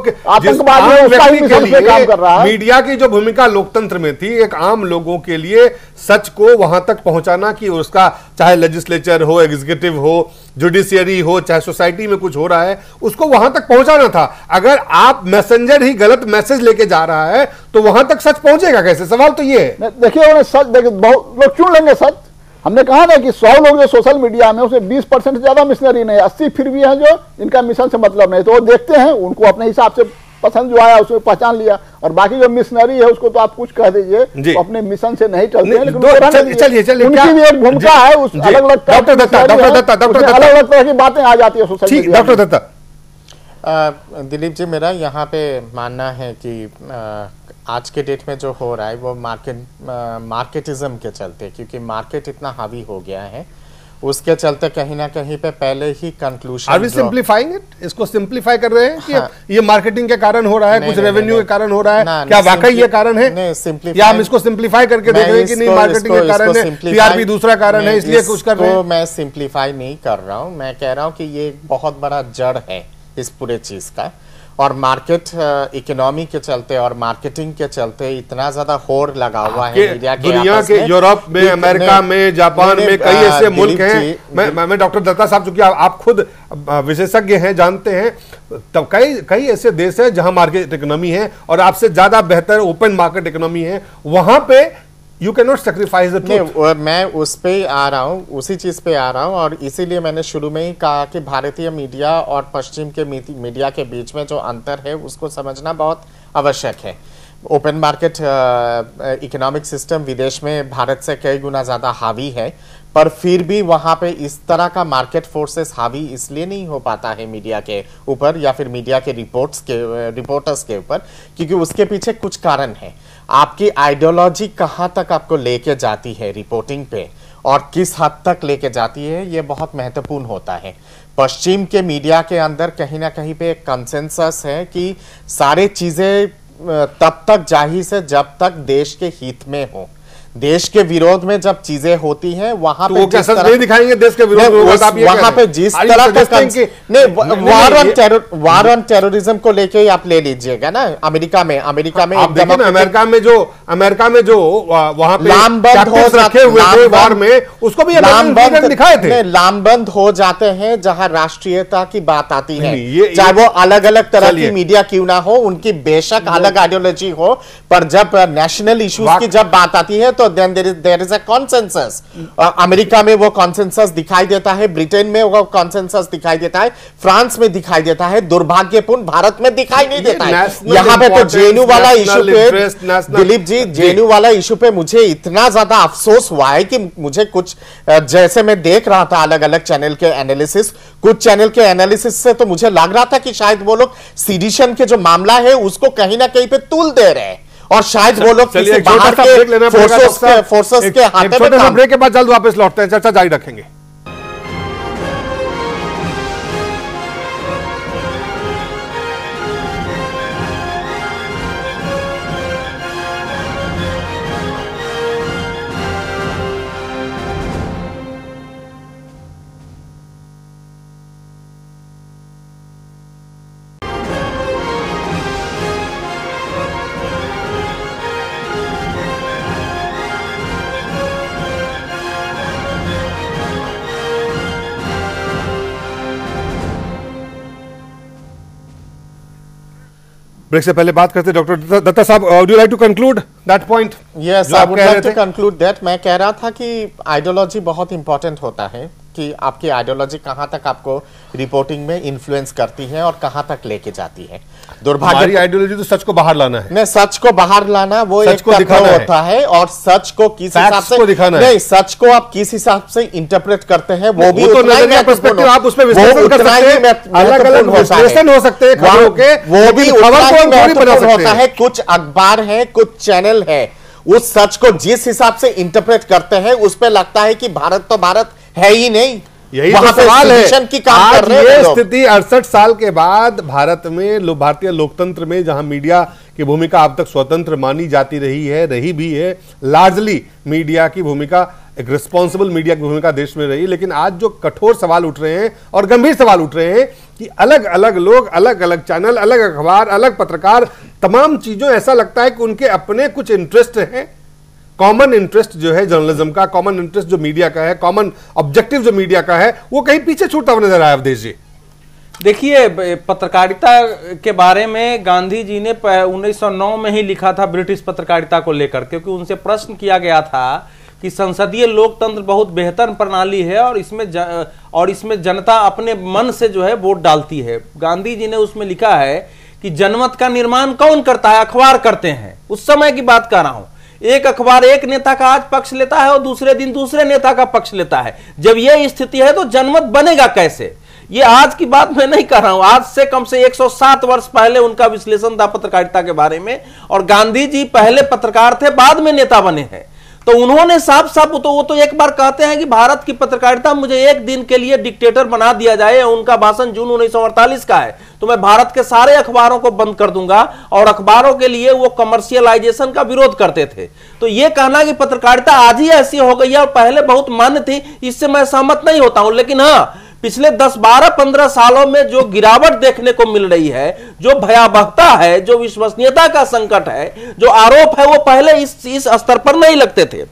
काम कर रहा है, मीडिया की जो भूमिका लोकतंत्र में थी, एक आम लोगों के लिए सच को वहां तक पहुंचाना कि उसका चाहे लेजिस्लेचर हो, एग्जीक्यूटिव हो, जुडिशियरी हो, चाहे सोसाइटी में कुछ हो रहा है, उसको वहां तक पहुंचाना था। अगर आप मैसेंजर ही गलत मैसेज लेके जा रहा है तो वहां तक सच पहुंचेगा कैसे? सवाल तो ये है। देखिए उन्हें सच, देखिए बहुत लोग चुन लेंगे सच। हमने कहा ना कि 100 लोग जो सोशल मीडिया में, उसमें 20% से ज्यादा मिशनरी नहीं, 80 फिर भी है जो इनका मिशन से मतलब नहीं, तो वो देखते हैं, उनको अपने हिसाब से पसंद जो आया उसको पहचान लिया, और बाकी जो मिशनरी है उसको तो आप कुछ कह दीजिए, तो अपने मिशन से नहीं चलते हैं, लेकिन चलिए उनकी भी एक भूमिका है, उस अलग अलग तरह की बातें आ जाती है social media. Doctor Datta. Dilip ji, मेरा यहाँ पे मानना है कि आज के डेट में जो हो रहा है वो मार्केटिज्म के चलते, क्योंकि मार्केट इतना हावी हो गया है, उसके चलते कहीं ना कहीं पे पहले ही conclusion. Are we simplifying it? इसको सिंप्लीफाई कर रहे हैं कि ये मार्केटिंग के कारण हो रहा है, कुछ रेवेन्यू के कारण हो रहा है, क्या वाकई ये कारण है? या हम इसको सिंप्लीफाई करके देख रहे हैं कि नहीं, मार्केटिंग के कारण है, टीआरपी दूसरा कारण है, इसलिए कुछ कर रहे हैं? मैं सिंप्लीफाई नहीं कर रहा हूँ, मैं कह रहा हूँ कि ये बहुत बड़ा जड़ है इस पूरे चीज का, और मार्केट इकोनॉमी के चलते और मार्केटिंग के चलते इतना ज्यादा होड़ लगा हुआ है मीडिया के। दुनिया के यूरोप में, अमेरिका में, जापान में कई ऐसे मुल्क हैं। मैं डॉक्टर दत्ता साहब, चूंकि आप खुद विशेषज्ञ हैं, जानते हैं, तब कई ऐसे देश हैं जहां मार्केट इकोनॉमी है और आपसे ज्यादा बेहतर ओपन मार्केट इकोनॉमी है, वहां पे you can not sacrifice the truth. मैं उस पे आ रहा हूँ, उसी चीज पे आ रहा हूँ, और इसीलिए मैंने शुरू में ही कहा कि भारतीय मीडिया और पश्चिम के मीडिया के बीच में जो अंतर है उसको समझना बहुत आवश्यक है। ओपन मार्केट इकोनॉमिक सिस्टम विदेश में भारत से कई गुना ज्यादा हावी है, पर फिर भी वहां पे इस तरह का मार्केट फोर्सेस हावी इसलिए नहीं हो पाता है मीडिया के ऊपर या फिर मीडिया के रिपोर्टर्स के ऊपर, क्योंकि उसके पीछे कुछ कारण है। आपकी आइडियोलॉजी कहां तक आपको लेके जाती है रिपोर्टिंग पे, और किस हद तक लेके जाती है, ये बहुत महत्वपूर्ण होता है। पश्चिम के मीडिया के अंदर कहीं ना कहीं पे एक कंसेंसस है कि सारे चीजें तब तक जाहिर से जब तक देश के हित में हो। देश के विरोध में जब चीजें होती हैं वहां पे जिस तरह नहीं दिखाएंगे देश के विरोध में, वहां पे जिस तरह वार ऑन टेररिज्म को लेके ही आप ले लीजिएगा ना। अमेरिका में अमेरिका में जो वहां पे लामबंद हो रखे हुए थे वार में, उसको भी दिखाए थे। लामबंद हो जाते हैं जहां राष्ट्रीयता की बात आती है, चाहे वो अलग अलग तरह की मीडिया क्यों ना हो, उनकी बेशक अलग आइडियोलॉजी हो, पर जब नेशनल इश्यूज की जब बात आती है तो there is a consensus. America में वो कॉन्सेंसस दिखाई देता है, ब्रिटेन में वो कॉन्सेंसस दिखाई देता है, फ्रांस में दिखाई देता है, दुर्भाग्यपूर्ण भारत में दिखाई नहीं देता है। यहां पे तो जेएनयू वाला इशू पे, दिलीप जी, जेएनयू वाला इशू पे मुझे इतना ज्यादा अफसोस हुआ है कि मुझे कुछ, जैसे मैं देख रहा था अलग अलग चैनल के एनालिसिस, कुछ चैनल के एनालिसिस से तो मुझे लग रहा था कि शायद वो लोग सीडिशन के जो मामला है उसको कहीं ना कहीं पे तूल दे रहे हैं, और शायद वो लोग किसी बाहर के फोर्सेस के हाथ में। छोटे से ब्रेक के बाद जल्द वापस लौटते हैं, चर्चा जारी रखेंगे। ब्रेक से पहले बात करते डॉक्टर दत्ता साहब, would you like to conclude that point? Yes, I would like to conclude that. मैं कह रहा था कि आइडियोलॉजी बहुत इंपॉर्टेंट होता है, कि आपकी आइडियोलॉजी कहां तक आपको रिपोर्टिंग में इन्फ्लुएंस करती है और कहां तक लेके जाती है। दुर्भाग्य आइडियोलॉजी तो सच को बाहर लाना है, नहीं, सच को बाहर लाना वो एक तत्व होता है, और सच को किस हिसाब से दिखाना है, नहीं, सच को आप किस हिसाब से इंटरप्रेट करते हैं वो भी उतना ही महत्वपूर्ण, आप उसमें विश्लेषण कर सकते हैं, अलग-अलग विश्लेषण हो सकते हैं खबरों के, वो भी उतना ही महत्वपूर्ण होता है। कुछ अखबार है, कुछ चैनल है, उस सच को जिस हिसाब से इंटरप्रेट करते हैं उस पे लगता है कि भारत तो भारत है ही नहीं, यही तो सवाल है की काम कर रहे हैं। ये स्थिति 68 साल के बाद भारत में, भारतीय लोकतंत्र में, जहां मीडिया की भूमिका अब तक स्वतंत्र मानी जाती रही है, रही भी है, लार्जली मीडिया की भूमिका, एक रिस्पॉन्सिबल मीडिया की भूमिका देश में रही, लेकिन आज जो कठोर सवाल उठ रहे हैं और गंभीर सवाल उठ रहे हैं कि अलग अलग लोग, अलग अलग चैनल, अलग अखबार, अलग पत्रकार, तमाम चीजों ऐसा लगता है कि उनके अपने कुछ इंटरेस्ट हैं। कॉमन इंटरेस्ट जो है जर्नलिज्म का, कॉमन इंटरेस्ट जो मीडिया का है, कॉमन ऑब्जेक्टिव जो मीडिया का है, वो कहीं पीछे छूटता हुआ नजर आया अवधेश जी। देखिए, पत्रकारिता के बारे में गांधी जी ने 1909 में ही लिखा था ब्रिटिश पत्रकारिता को लेकर, क्योंकि उनसे प्रश्न किया गया था कि संसदीय लोकतंत्र बहुत बेहतर प्रणाली है और इसमें जनता अपने मन से जो है वोट डालती है। गांधी जी ने उसमें लिखा है कि जनमत का निर्माण कौन करता है? अखबार करते हैं। उस समय की बात कर रहा हूं। एक अखबार एक नेता का आज पक्ष लेता है और दूसरे दिन दूसरे नेता का पक्ष लेता है। जब यह स्थिति है तो जनमत बनेगा कैसे? ये आज की बात मैं नहीं कर रहा हूं, आज से कम से 107 वर्ष पहले उनका विश्लेषण था पत्रकारिता के बारे में। और गांधी जी पहले पत्रकार थे, बाद में नेता बने हैं। तो उन्होंने साफ साफ वो तो एक बार कहते हैं कि भारत की पत्रकारिता, मुझे एक दिन के लिए डिक्टेटर बना दिया जाए, उनका भाषण जून 1948 का है, तो मैं भारत के सारे अखबारों को बंद कर दूंगा। और अखबारों के लिए वो कमर्शियलाइजेशन का विरोध करते थे। तो ये कहना कि पत्रकारिता आज ही ऐसी हो गई है और पहले बहुत मान्य थी, इससे मैं सहमत नहीं होता हूं। लेकिन हाँ, पिछले 10, 12, 15 सालों में जो गिरावट देखने को मिल रही है, जो भयावहता है, जो विश्वसनीयता का संकट है, जो आरोप है, वो पहले इस स्तर पर नहीं लगते थे।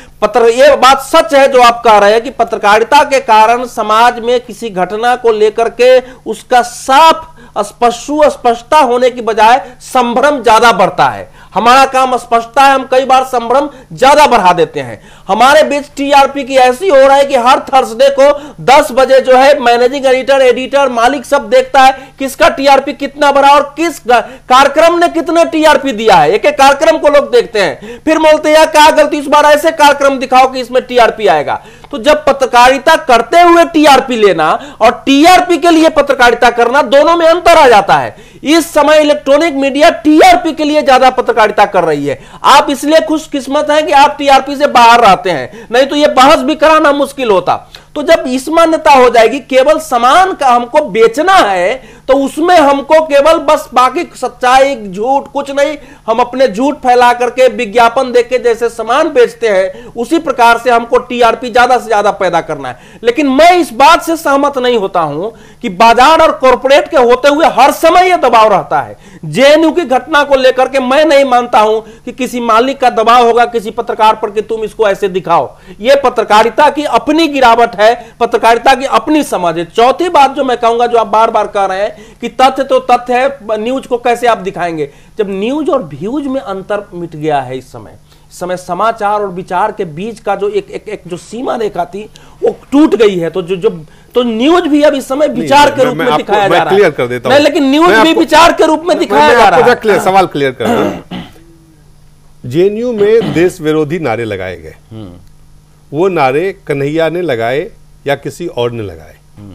ये बात सच है जो आप कह रहे हैं कि पत्रकारिता के कारण समाज में किसी घटना को लेकर के उसका साफ स्पष्टता होने की बजाय संभ्रम ज्यादा बढ़ता है। हमारा काम स्पष्टता है, हम कई बार संभ्रम ज्यादा बढ़ा देते हैं। हमारे बीच टीआरपी की ऐसी हो रहा है कि हर थर्सडे को 10 बजे जो है मैनेजिंग एडिटर, मालिक सब देखता है किसका टीआरपी कितना बढ़ा और किस कार्यक्रम ने कितना टीआरपी दिया है। एक एक कार्यक्रम को लोग देखते हैं, फिर बोलते हैं क्या गलती, इस बार ऐसे कार्यक्रम दिखाओ कि इसमें टीआरपी आएगा। तो जब पत्रकारिता करते हुए टीआरपी लेना और टीआरपी के लिए पत्रकारिता करना, दोनों में अंतर आ जाता है। इस समय इलेक्ट्रॉनिक मीडिया टीआरपी के लिए ज्यादा पत्रकारिता कर रही है। आप इसलिए खुशकिस्मत हैं कि आप टीआरपी से बाहर रहते हैं, नहीं तो यह बहस भी कराना मुश्किल होता। तो जब इस मान्यता हो जाएगी केवल सामान का हमको बेचना है, तो उसमें हमको केवल बस बाकी सच्चाई झूठ कुछ नहीं, हम अपने झूठ फैला करके विज्ञापन देके जैसे सामान बेचते हैं, उसी प्रकार से हमको टीआरपी ज्यादा से ज्यादा पैदा करना है। लेकिन मैं इस बात से सहमत नहीं होता हूं कि बाजार और कॉर्पोरेट के होते हुए हर समय यह दबाव रहता है। जेएनयू की घटना को लेकर के मैं नहीं मानता हूं कि किसी मालिक का दबाव होगा किसी पत्रकार पर कि तुम इसको ऐसे दिखाओ। यह पत्रकारिता की अपनी गिरावट है, पत्रकारिता की अपनी समझ है। चौथी बात जो मैं कहूंगा, जो आप बार बार कह रहे हैं कि तथ्य तो तथ्य है, न्यूज को कैसे आप दिखाएंगे? जब न्यूज और व्यूज में अंतर मिट गया है, इस समय समाचार और विचार के बीच का जो एक जो सीमा रेखा थी वो टूट गई है। तो न्यूज भी अब इस समय विचार के रूप में दिखाया जा रहा है। क्लियर कर देता हूं, लेकिन न्यूज भी विचार के रूप में दिखाया जा रहा है। सवाल क्लियर कर रहा हूं। जेएनयू में देश विरोधी नारे लगाए गए, वो नारे कन्हैया ने लगाए या किसी और ने लगाए?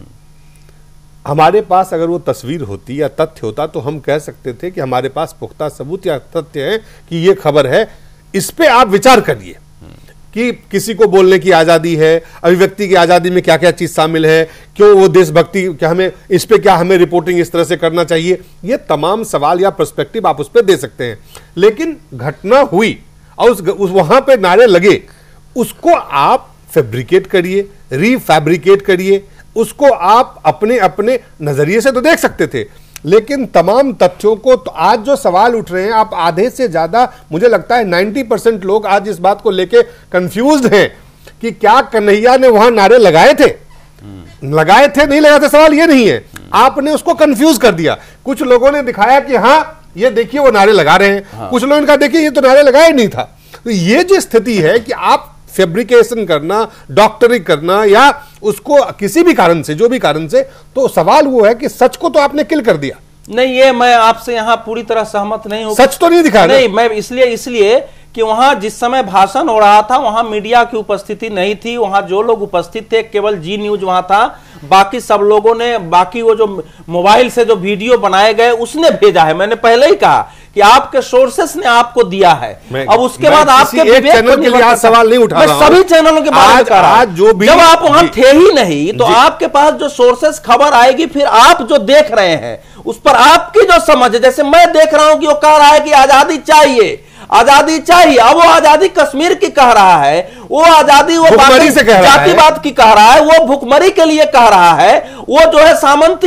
हमारे पास अगर वो तस्वीर होती या तथ्य होता तो हम कह सकते थे कि हमारे पास पुख्ता सबूत या तथ्य है कि ये खबर है, इस पे आप विचार करिए कि किसी को बोलने की आजादी है, अभिव्यक्ति की आजादी में क्या क्या चीज शामिल है, क्यों वो देशभक्ति, क्या हमें इस पे, क्या हमें रिपोर्टिंग इस तरह से करना चाहिए, ये तमाम सवाल या पर्सपेक्टिव आप उस पर दे सकते हैं। लेकिन घटना हुई और उस वहां पे नारे लगे, उसको आप फैब्रिकेट करिए, रीफैब्रिकेट करिए, उसको आप अपने अपने नजरिए से तो देख सकते थे। लेकिन तमाम तथ्यों को, तो आज जो सवाल उठ रहे हैं, आप आधे से ज्यादा, मुझे लगता है 90% लोग आज इस बात को लेके कंफ्यूज्ड हैं कि क्या कन्हैया ने वहां नारे लगाए थे, नहीं लगाए थे, सवाल ये नहीं है, आपने उसको कंफ्यूज कर दिया। कुछ लोगों ने दिखाया कि हाँ ये देखिए वो नारे लगा रहे हैं, कुछ लोगों ने कहा देखिए ये तो नारे लगाए नहीं था। तो ये जो स्थिति है कि आप फैब्रिकेशन करना, डॉक्टरी करना या उसको किसी भी कारण से, जो भी कारण से, तो सवाल वो है कि सच को तो आपने किल कर दिया। नहीं, ये मैं आपसे यहां पूरी तरह सहमत नहीं हूं। सच तो नहीं दिखा नहीं, मैं इसलिए कि वहां जिस समय भाषण हो रहा था वहां मीडिया की उपस्थिति नहीं थी। वहां जो लोग उपस्थित थे केवल जी न्यूज वहां था, बाकी सब लोगों ने, बाकी वो जो मोबाइल से जो वीडियो बनाए गए उसने भेजा है। मैंने पहले ही कहा कि आपके सोर्सेस ने आपको दिया है। अब उसके बाद आपके विवेक चैनल के लिए सवाल नहीं उठा रहा हूं, सभी चैनलों के बारे में कर रहा हूं। जो भी जब आप वहां थे ही नहीं तो आपके पास जो सोर्सेस खबर आएगी, फिर आप जो देख रहे हैं उस पर आपकी जो समझ है, जैसे मैं देख रहा हूं कि वो कह रहा है कि आजादी चाहिए, आजादी चाहिए। अब वो आजादी कश्मीर की कह रहा है, वो आजादी वो जातिवाद की कह रहा है, वो भुखमरी के लिए कह रहा है, वो जो है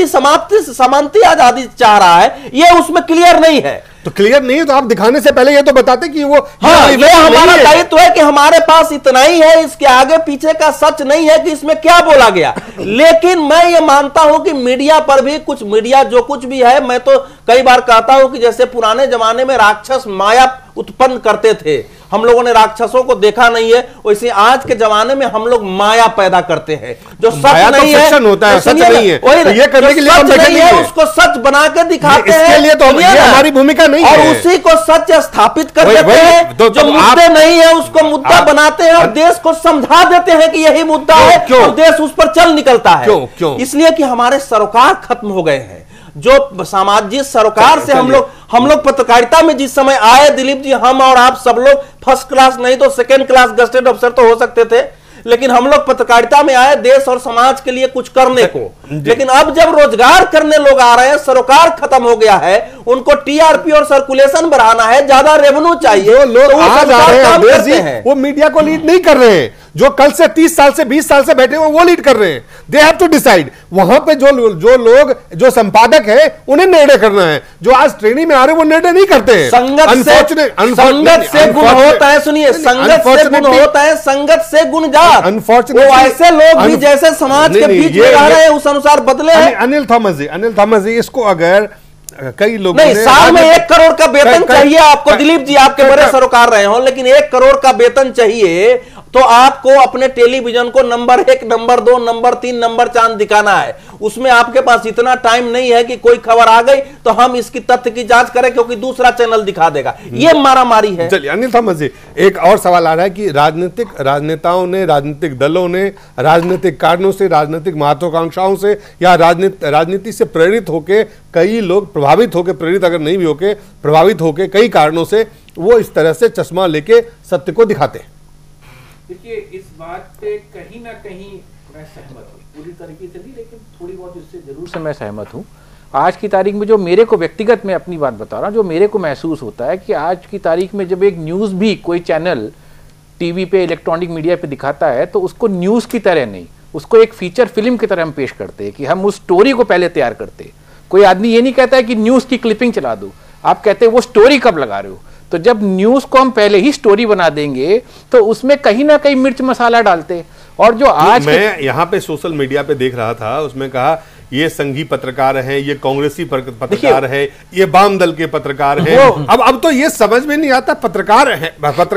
समानती आजादी चाह रहा है, ये उसमें क्लियर नहीं है। तो क्लियर नहीं है तो आप दिखाने से पहले ये तो बताते कि वो ये हमारा दायित्व है कि हमारे पास इतना ही है, इसके आगे पीछे का सच नहीं है कि इसमें क्या बोला गया। लेकिन मैं ये मानता हूं कि मीडिया पर भी कुछ, मीडिया जो कुछ भी है, मैं तो कई बार कहता हूं कि जैसे पुराने जमाने में राक्षस माया उत्पन्न करते थे, हम लोगों ने राक्षसों को देखा नहीं है, वैसे आज के जमाने में हम लोग माया पैदा करते हैं। जो सच नहीं है, होता है, सच नहीं है, तो ये करने के लिए हम नहीं है, उसको सच बना के दिखाते हैं। इसके लिए तो ये हमारी भूमिका नहीं है, और उसी को सच स्थापित कर देते हैं। जो मुद्दे नहीं है उसको मुद्दा बनाते हैं और देश को समझा देते हैं कि यही मुद्दा है, और देश उस पर चल निकलता है। इसलिए कि हमारे सरोकार खत्म हो गए हैं। जो सामाजिक सरोकार से हम लोग पत्रकारिता में जिस समय आए, दिलीप जी, हम और आप सब लोग फर्स्ट क्लास नहीं तो सेकंड क्लास गजेटेड अफसर तो हो सकते थे, लेकिन हम लोग पत्रकारिता में आए देश और समाज के लिए कुछ करने को। लेकिन अब जब रोजगार करने लोग आ रहे हैं, सरोकार खत्म हो गया है, उनको टीआरपी और सर्कुलेशन बढ़ाना है, ज्यादा रेवेन्यू चाहिए, लोग आज आ रहे हैं, वो मीडिया को लीड नहीं कर रहे हैं। जो कल से 30 साल से 20 साल से बैठे हुए वो लीड कर रहे हैं। They have to decide. वहां पे जो लोग जो संपादक है उन्हें निर्णय करना है। जो आज ट्रेनिंग में आ रहे हैं वो निर्णय नहीं करते हैं। संगत से गुण होता है, सुनिए, संगत से गुण होता है, संगत से गुण जात। अनफॉर्चुनेटली ऐसे लोग भी जैसे समाज के बीच में रह रहे हैं उस अनुसार बदले हैं। अनिल थॉमस जी, इसको अगर कई लोग नहीं, साल में 1 करोड़ का वेतन चाहिए आपको, दिलीप जी, आपके बड़े सरोकार रहे हो, लेकिन 1 करोड़ का वेतन चाहिए तो आपको अपने टेलीविजन को नंबर 1, नंबर 2, नंबर 3, नंबर 4 दिखाना है। उसमें आपके पास इतना टाइम नहीं है कि कोई खबर आ गई तो हम इसकी तथ्य की जांच करें क्योंकि दूसरा चैनल दिखा देगा। ये मारामारी है। चलिए अनिल थॉमस जी, एक और सवाल आ रहा है कि राजनेताओं ने, राजनीतिक दलों ने, राजनीतिक कारणों से, राजनीतिक महत्वाकांक्षाओं से या राजनीति से प्रेरित होकर कई लोग प्रभावित होकर, प्रेरित अगर नहीं भी होकर प्रभावित होकर कई कारणों से वो इस तरह से चश्मा लेके सत्य को दिखाते हैं। देखिए, इस बात पे कहीं ना कहीं मैं सहमत हूँ, पूरी तरीके से नहीं लेकिन थोड़ी बहुत इससे जरूर से मैं सहमत हूँ। आज की तारीख में जो मेरे को व्यक्तिगत में अपनी बात बता रहा हूँ, जो मेरे को महसूस होता है कि आज की तारीख में जब एक न्यूज़ भी कोई चैनल टीवी पे, इलेक्ट्रॉनिक मीडिया पे दिखाता है तो उसको न्यूज़ की तरह नहीं, उसको एक फीचर फिल्म की तरह हम पेश करते हैं कि हम उस स्टोरी को पहले तैयार करते हैं। कोई आदमी ये नहीं कहता है कि न्यूज़ की क्लिपिंग चला दो, आप कहते हैं वो स्टोरी कब लगा रहे हो। तो जब न्यूज़ को हम पहले ही स्टोरी बना देंगे तो उसमें कहीं ना कहीं मिर्च मसाला डालते। और जो आज मैं यहाँ पे सोशल मीडिया पे देख रहा था, उसमें कहा ये संघी पत्रकार हैं, ये कांग्रेसी पत्रकार है, ये वाम दल के पत्रकार हैं। अब तो ये समझ में नहीं आता पत्रकार है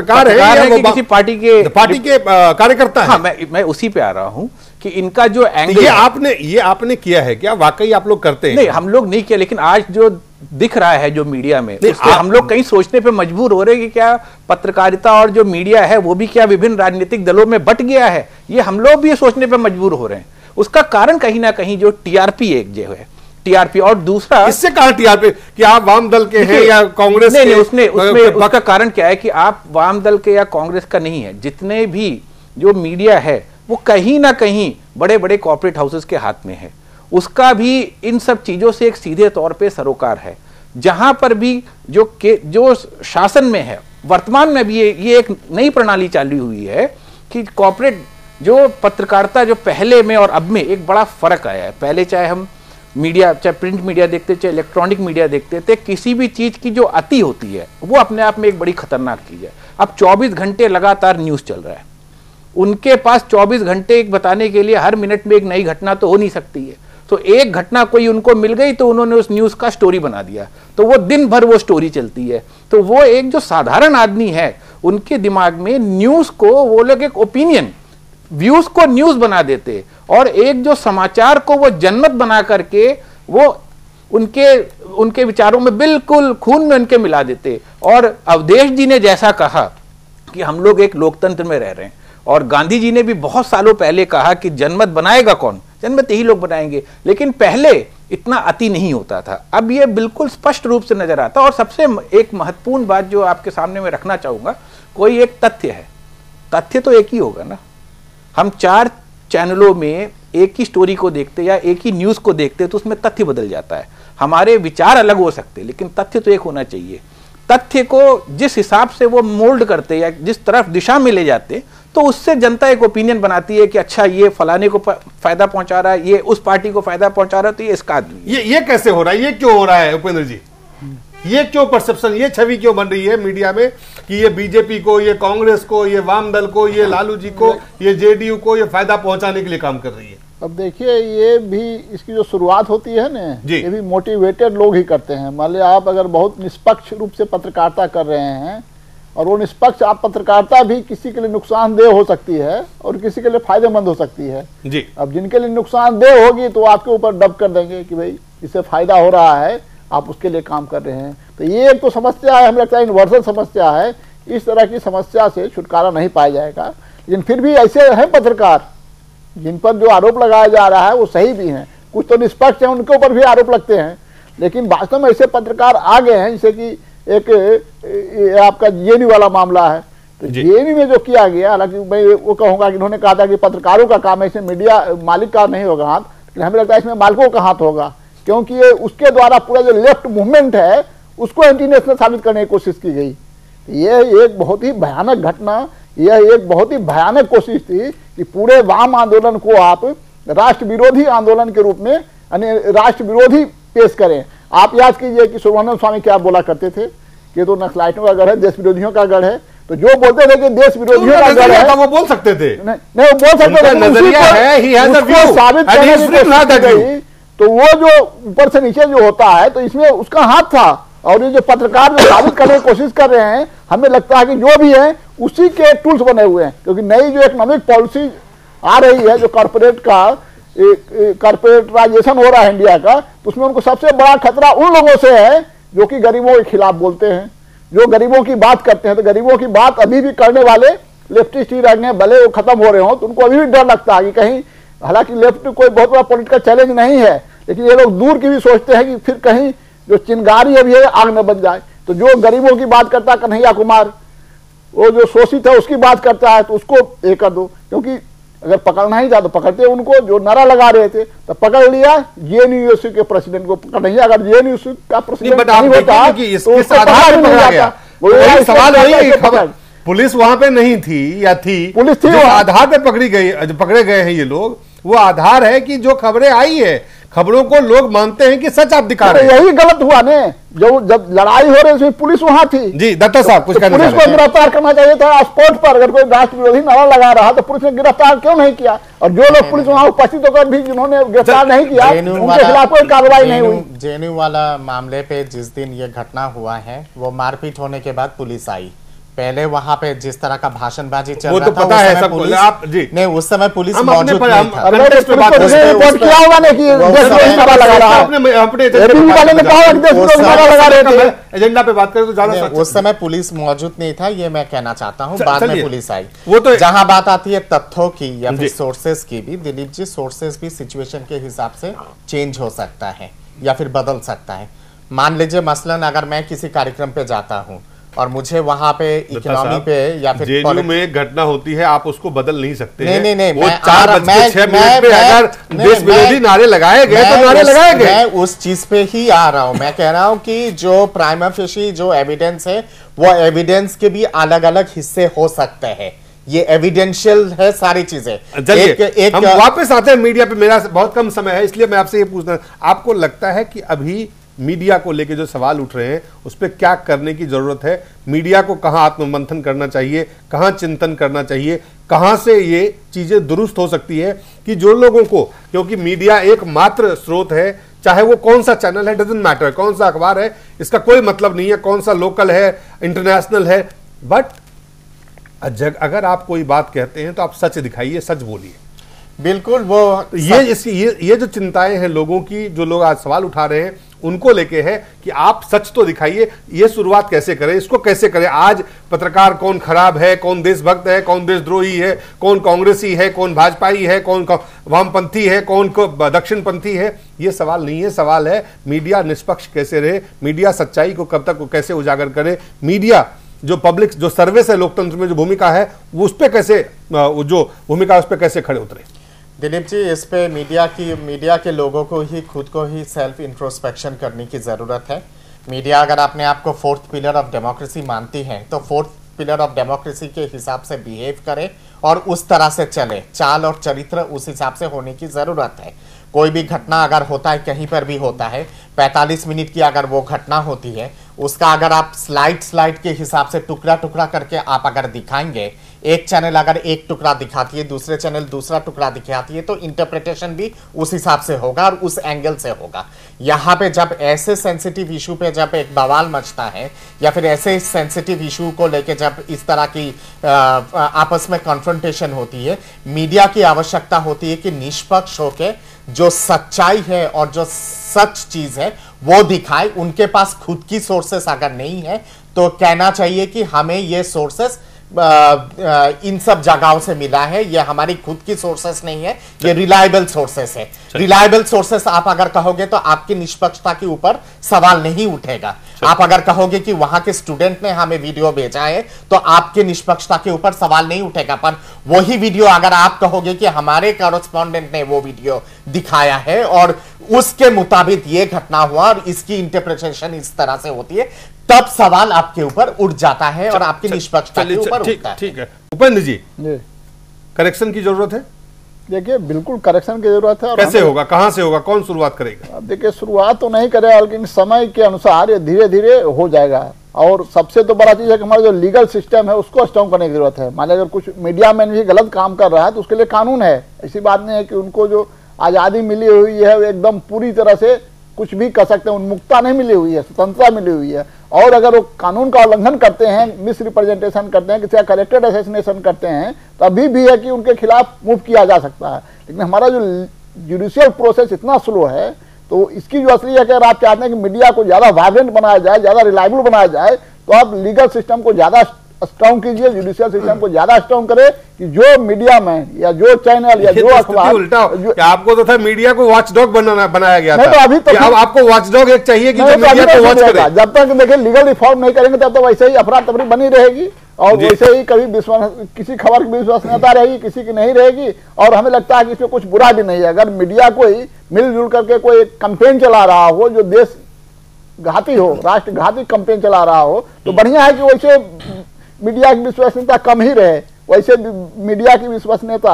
कि किसी पार्टी के कार्यकर्ता है। हाँ, मैं उसी पे आ रहा हूँ कि इनका जो एंगल ये आपने किया है क्या? वाकई आप लोग करते हैं? नहीं, हम लोग नहीं किया, लेकिन आज जो दिख रहा है जो मीडिया में, हम लोग कहीं सोचने पे मजबूर हो रहे हैं कि क्या पत्रकारिता और जो मीडिया है वो भी क्या विभिन्न राजनीतिक दलों में बट गया है। ये हम लोग भी ये सोचने पे मजबूर हो रहे हैं। उसका कारण कहीं ना कहीं जो टीआरपी एक जो है, टीआरपी, और दूसरा इससे कहा टीआरपी कि आप वाम दल के हैं या कांग्रेस के? उसमें उसका कारण क्या है कि आप वाम दल के या कांग्रेस का नहीं है। जितने भी जो मीडिया है वो कहीं ना कहीं बड़े बड़े कॉर्पोरेट हाउसेस के हाथ में है। उसका भी इन सब चीजों से एक सीधे तौर पे सरोकार है। जहां पर भी जो शासन में है, वर्तमान में भी ये एक नई प्रणाली चालू हुई है कि कॉर्पोरेट जो पत्रकारिता जो पहले में और अब में एक बड़ा फर्क आया है। पहले चाहे हम मीडिया, चाहे प्रिंट मीडिया देखते, चाहे इलेक्ट्रॉनिक मीडिया देखते थे, किसी भी चीज की जो अति होती है वो अपने आप में एक बड़ी खतरनाक चीज है। अब 24 घंटे लगातार न्यूज चल रहा है, उनके पास 24 घंटे बताने के लिए हर मिनट में एक नई घटना तो हो नहीं सकती है। तो एक घटना कोई उनको मिल गई तो उन्होंने उस न्यूज का स्टोरी बना दिया, तो वो दिन भर वो स्टोरी चलती है। तो वो एक जो साधारण आदमी है उनके दिमाग में न्यूज को वो लोग एक ओपिनियन, व्यूज को न्यूज बना देते और एक जो समाचार को वो जनमत बना करके वो उनके विचारों में बिल्कुल खून में उनके मिला देते। और अवधेश जी ने जैसा कहा कि हम लोग एक लोकतंत्र में रह रहे हैं, और गांधी जी ने भी बहुत सालों पहले कहा कि जनमत बनाएगा कौन? जनमत यही लोग बनाएंगे। लेकिन पहले इतना अति नहीं होता था। अब ये बिल्कुल स्पष्ट रूप से नजर आता। और सबसे एक महत्वपूर्ण बात जो आपके सामने मैं रखना चाहूंगा, कोई एक तथ्य है, तथ्य तो एक ही होगा ना। हम 4 चैनलों में एक ही स्टोरी को देखते या एक ही न्यूज को देखते तो उसमें तथ्य बदल जाता है। हमारे विचार अलग हो सकते लेकिन तथ्य तो एक होना चाहिए। तथ्य को जिस हिसाब से वो मोल्ड करते या जिस तरफ दिशा में ले जाते, तो उससे जनता एक ओपिनियन बनाती है कि अच्छा ये फलाने को फायदा पहुंचा रहा है, ये उस पार्टी को फायदा पहुंचा रहा है, तो ये इसका आदमी। ये कैसे हो रहा है, ये क्यों हो रहा है उपेंद्र जी? ये क्यों परसेप्शन, ये छवि क्यों बन रही है मीडिया में कि ये बीजेपी को, ये कांग्रेस को, ये वाम दल को, ये लालू जी को, ये जेडीयू को ये फायदा पहुंचाने के लिए काम कर रही है? अब देखिए, ये भी इसकी जो शुरुआत होती है ना, ये भी मोटिवेटेड लोग ही करते हैं। मान लिया आप अगर बहुत निष्पक्ष रूप से पत्रकारिता कर रहे हैं, और वो निष्पक्ष आप पत्रकारिता भी किसी के लिए नुकसानदेह हो सकती है और किसी के लिए फायदेमंद हो सकती है जी। अब जिनके लिए नुकसानदेह होगी तो आपके ऊपर डब कर देंगे कि भाई इससे फायदा हो रहा है, आप उसके लिए काम कर रहे हैं। तो ये एक तो समस्या है, हमें लगता है यूनिवर्सल समस्या है। इस तरह की समस्या से छुटकारा नहीं पाया जाएगा। लेकिन फिर भी ऐसे हैं पत्रकार जिन पर जो आरोप लगाया जा रहा है वो सही भी हैं, कुछ तो निष्पक्ष हैं, उनके ऊपर भी आरोप लगते हैं। लेकिन वास्तव में ऐसे पत्रकार आ गए हैं, जैसे कि एक आपका जेएनयू वाला मामला है। तो जेएनयू में जो किया गया, हालांकि मैं वो कहूंगा कि इन्होंने कहा था कि पत्रकारों का काम है, इसमें मीडिया मालिक का नहीं होगा हाथ, लेकिन हमें लगता है इसमें मालिकों का हाथ होगा, क्योंकि ये उसके द्वारा पूरा जो लेफ्ट मूवमेंट है उसको एंटी नेशनल साबित करने की कोशिश की गई। यह एक बहुत ही भयानक घटना, यह एक बहुत ही भयानक कोशिश थी कि पूरे वाम आंदोलन को आप राष्ट्र विरोधी आंदोलन के रूप में, यानी राष्ट्र विरोधी पेश करें। आप याद कीजिए कि सुब्रमण्यम स्वामी क्या बोला करते थे कि तो नक्सलाइटों का गढ़ है, देश विरोधियों का गढ़ है। तो जो बोलते थे कि देश विरोधियों का गढ़ है, वो बोल सकते थे, नहीं वो बोल सकते थे, नजरिया है, he has a view, साबित करने की कोशिश गई। तो वो जो ऊपर से नीचे जो होता है, तो इसमें उसका हाथ था। और ये जो पत्रकार जो साबित करने की कोशिश कर रहे हैं, हमें लगता है कि जो भी है उसी के टूल्स बने हुए हैं। क्योंकि नई जो इकोनॉमिक पॉलिसी आ रही है, जो कॉर्पोरेटाइजेशन हो रहा है इंडिया का, तो उसमें उनको सबसे बड़ा खतरा उन लोगों से है जो कि गरीबों के खिलाफ बोलते हैं, जो गरीबों की बात करते हैं। तो गरीबों की बात अभी भी करने वाले लेफ्टिस्ट ही रहेंगे, भले वो खत्म हो रहे हो, तो उनको अभी भी डर लगता है कि कहीं, हालांकि लेफ्ट कोई बहुत बड़ा पॉलिटिकल चैलेंज नहीं है, लेकिन ये लोग दूर की भी सोचते हैं कि फिर कहीं जो चिंगारी अभी है आग न बन जाए। तो जो गरीबों की बात करता है कन्हैया कुमार, वो जो शोषित है उसकी बात करता है, तो उसको ये कर दो। क्योंकि अगर पकड़ना ही था तो पकड़ते उनको, जो नारा लगा रहे थे तो पकड़ लिया जेएनयू के प्रेसिडेंट को। पकड़िए, अगर जेएनयू का प्रेसिडेंट नहीं होता तो उसको पकड़ा भी नहीं जाता। सवाल वही, पुलिस वहां पे नहीं थी या थी, पुलिस थी, आधार पे पकड़े गए हैं ये लोग। वो आधार है कि जो खबरें आई है, खबरों को लोग मानते हैं कि सच आप दिखा रहे हैं। यही गलत हुआ ने, जब लड़ाई हो रही थी पुलिस वहां थी। जी दत्ता साहब कुछ कहना पुलिस को गिरफ्तार करना चाहिए था स्पॉट पर। अगर कोई राष्ट्र विरोधी नारा लगा रहा तो पुलिस ने गिरफ्तार क्यों नहीं किया? और जो लोग पुलिस वहां उपस्थित होकर भी जिन्होंने गिरफ्तार नहीं किया, उनके खिलाफ कोई कार्रवाई नहीं हुई। जेएनयू वाला मामले पे जिस दिन ये घटना हुआ है, वो मारपीट होने के बाद पुलिस आई। पहले वहां पे जिस तरह का भाषणबाजी चल रहा था, पता है सब पुलिस, आप जी नहीं उस समय पुलिस मौजूद नहीं था। एजेंडा पे बात करें तो ज्यादा, उस समय पुलिस मौजूद नहीं था, ये मैं कहना चाहता हूँ। बाद में पुलिस आई। वो तो जहां बात आती है तथ्यों की या फिर सोर्सेस की भी, दिलीप जी, सोर्सेस भी सिचुएशन के हिसाब से चेंज हो सकता है या फिर बदल सकता है। मान लीजिए मसलन अगर मैं किसी कार्यक्रम पे जाता हूँ और मुझे वहां पे इकोनॉमी पे या फिर जेएनयू में घटना होती है, आप उसको बदल नहीं सकते। नहीं, वो 4:06 पे अगर देश विरोधी नारे लगाए गए तो नारे लगाए गए। मैं उस चीज पे ही आ रहा हूं। मैं कह रहा हूं कि जो प्राइमा फेशी जो एविडेंस है, वो एविडेंस के भी अलग अलग हिस्से हो सकते हैं। ये एविडेंशियल है सारी चीजें। चलिए हम वापस आते हैं मीडिया पे। मेरा बहुत कम समय है, इसलिए मैं आपसे ये पूछना, आपको लगता है कि अभी मीडिया को लेके जो सवाल उठ रहे हैं उस पर क्या करने की जरूरत है? मीडिया को कहां आत्ममंथन करना चाहिए, कहां चिंतन करना चाहिए, कहां से ये चीजें दुरुस्त हो सकती है कि जो लोगों को, क्योंकि मीडिया एकमात्र स्रोत है, चाहे वो कौन सा चैनल है, डजंट मैटर, कौन सा अखबार है, इसका कोई मतलब नहीं है कौन सा लोकल है, इंटरनेशनल है, बट अगर आप कोई बात कहते हैं तो आप सच दिखाइए, सच बोलिए। बिल्कुल। वो ये जो चिंताएं हैं लोगों की, जो लोग आज सवाल उठा रहे हैं, उनको लेके है कि आप सच तो दिखाइए, ये शुरुआत कैसे करें, इसको कैसे करें। आज पत्रकार कौन खराब है, कौन देशभक्त है, कौन देशद्रोही है, कौन कांग्रेसी है, कौन भाजपाई है, कौन वामपंथी है, कौन दक्षिणपंथी है, ये सवाल नहीं है। सवाल है मीडिया निष्पक्ष कैसे रहे, मीडिया सच्चाई को कब तक कैसे उजागर करे, मीडिया जो पब्लिक जो सर्विस है, लोकतंत्र में जो भूमिका है वो उस पर कैसे, जो भूमिका उस पर कैसे खड़े उतरे। दिलीप जी, इस पे मीडिया के लोगों को ही खुद को ही सेल्फ इंट्रोस्पेक्शन करने की ज़रूरत है। मीडिया अगर अपने आप को फोर्थ पिलर ऑफ डेमोक्रेसी मानती है तो फोर्थ पिलर ऑफ डेमोक्रेसी के हिसाब से बिहेव करे और उस तरह से चले, चाल और चरित्र उस हिसाब से होने की ज़रूरत है। कोई भी घटना अगर होता है, कहीं पर भी होता है, 45 मिनट की अगर वो घटना होती है, उसका अगर आप स्लाइड के हिसाब से टुकड़ा टुकड़ा करके आप अगर दिखाएंगे, एक चैनल अगर एक टुकड़ा दिखाती है, दूसरे चैनल दूसरा टुकड़ा दिखाती है, तो इंटरप्रिटेशन भी उस हिसाब से होगा और उस एंगल से होगा। यहाँ पे जब ऐसे सेंसिटिव इशू पे जब एक बवाल मचता है या फिर ऐसे सेंसिटिव इशू को लेके जब इस तरह की आपस में कॉन्फ्रंटेशन होती है, मीडिया की आवश्यकता होती है कि निष्पक्ष होके जो सच्चाई है और जो सच चीज है वो दिखाए। उनके पास खुद की सोर्सेस अगर नहीं है तो कहना चाहिए कि हमें ये सोर्सेस इन सब जगहों से मिला है, ये हमारी खुद की सोर्सेस नहीं है, ये रिलायबल सोर्सेस है। रिलायबल सोर्सेस आप अगर कहोगे तो आपकी निष्पक्षता के ऊपर सवाल नहीं उठेगा। आप अगर कहोगे कि वहां के स्टूडेंट ने हमें वीडियो भेजा है तो आपकी निष्पक्षता के ऊपर सवाल नहीं उठेगा। पर वही वीडियो अगर आप कहोगे कि हमारे कॉरेस्पॉन्डेंट ने वो वीडियो दिखाया है और उसके मुताबिक ये घटना हुआ और इसकी इंटरप्रिटेशन इस तरह से होती है, तब सवाल आपके ऊपर उठ जाता है और आपकी निष्पक्षता के ऊपर उठता है। ठीक है उपेंद्र जी, करेक्शन की जरूरत है। देखिए बिल्कुल करेक्शन की जरूरत है। कैसे होगा, कहां से होगा, कौन शुरुआत करेगा? अब देखिए शुरुआत तो नहीं करेगा, लेकिन समय के अनुसार ये धीरे धीरे हो जाएगा। और सबसे तो बड़ा चीज है कि हमारा जो लीगल सिस्टम है उसको स्ट्रॉन्ग करने की जरूरत है। मान लीजिए अगर कुछ मीडिया मैन भी गलत काम कर रहा है तो उसके लिए कानून है। ऐसी बात नहीं है कि उनको जो आजादी मिली हुई है वो एकदम पूरी तरह से कुछ भी कर सकते हैं, उन्मुक्तता नहीं मिली हुई है, स्वतंत्रता मिली हुई है। और अगर वो कानून का उल्लंघन करते हैं, मिस रिप्रेजेंटेशन करते हैं, किसी का करेक्टेड असैसिनेशन करते हैं, तो अभी भी है कि उनके खिलाफ मूव किया जा सकता है। लेकिन हमारा जो जुडिशियल प्रोसेस इतना स्लो है, तो इसकी जो असली है कि अगर आप चाहते हैं कि मीडिया को ज्यादा वाइब्रेंट बनाया जाए, ज्यादा रिलायबल बनाया जाए, तो आप लीगल सिस्टम को ज्यादा स्ट्रॉन्ग कीजिए, जुडिशियल सिस्टम को ज्यादा स्ट्रॉन्ग करे कि जो मीडिया मैन या जो चैनल या जो अखबार उल्टा आपको तो था मीडिया को वॉचडॉग बनाया गया था। तो अभी तो अब आपको वॉचडॉग एक चाहिए कि जो मीडिया को वॉच करे। जब तक देखिए लीगल रिफॉर्म नहीं करेंगे तब तो वैसे ही अफरा तफरी बनी रहेगी और वैसे ही कभी विश्वास, किसी खबर की विश्वसनीयता रहेगी, किसी की नहीं रहेगी। और हमें लगता है कि इसमें कुछ बुरा भी नहीं है। अगर मीडिया कोई मिलजुल करके कोई कैंपेन चला रहा हो जो देश घाती हो, राष्ट्र घाती कैंपेन चला रहा हो, तो बढ़िया है कि वैसे मीडिया की विश्वसनीयता कम ही रहे, वैसे मीडिया की विश्वसनीयता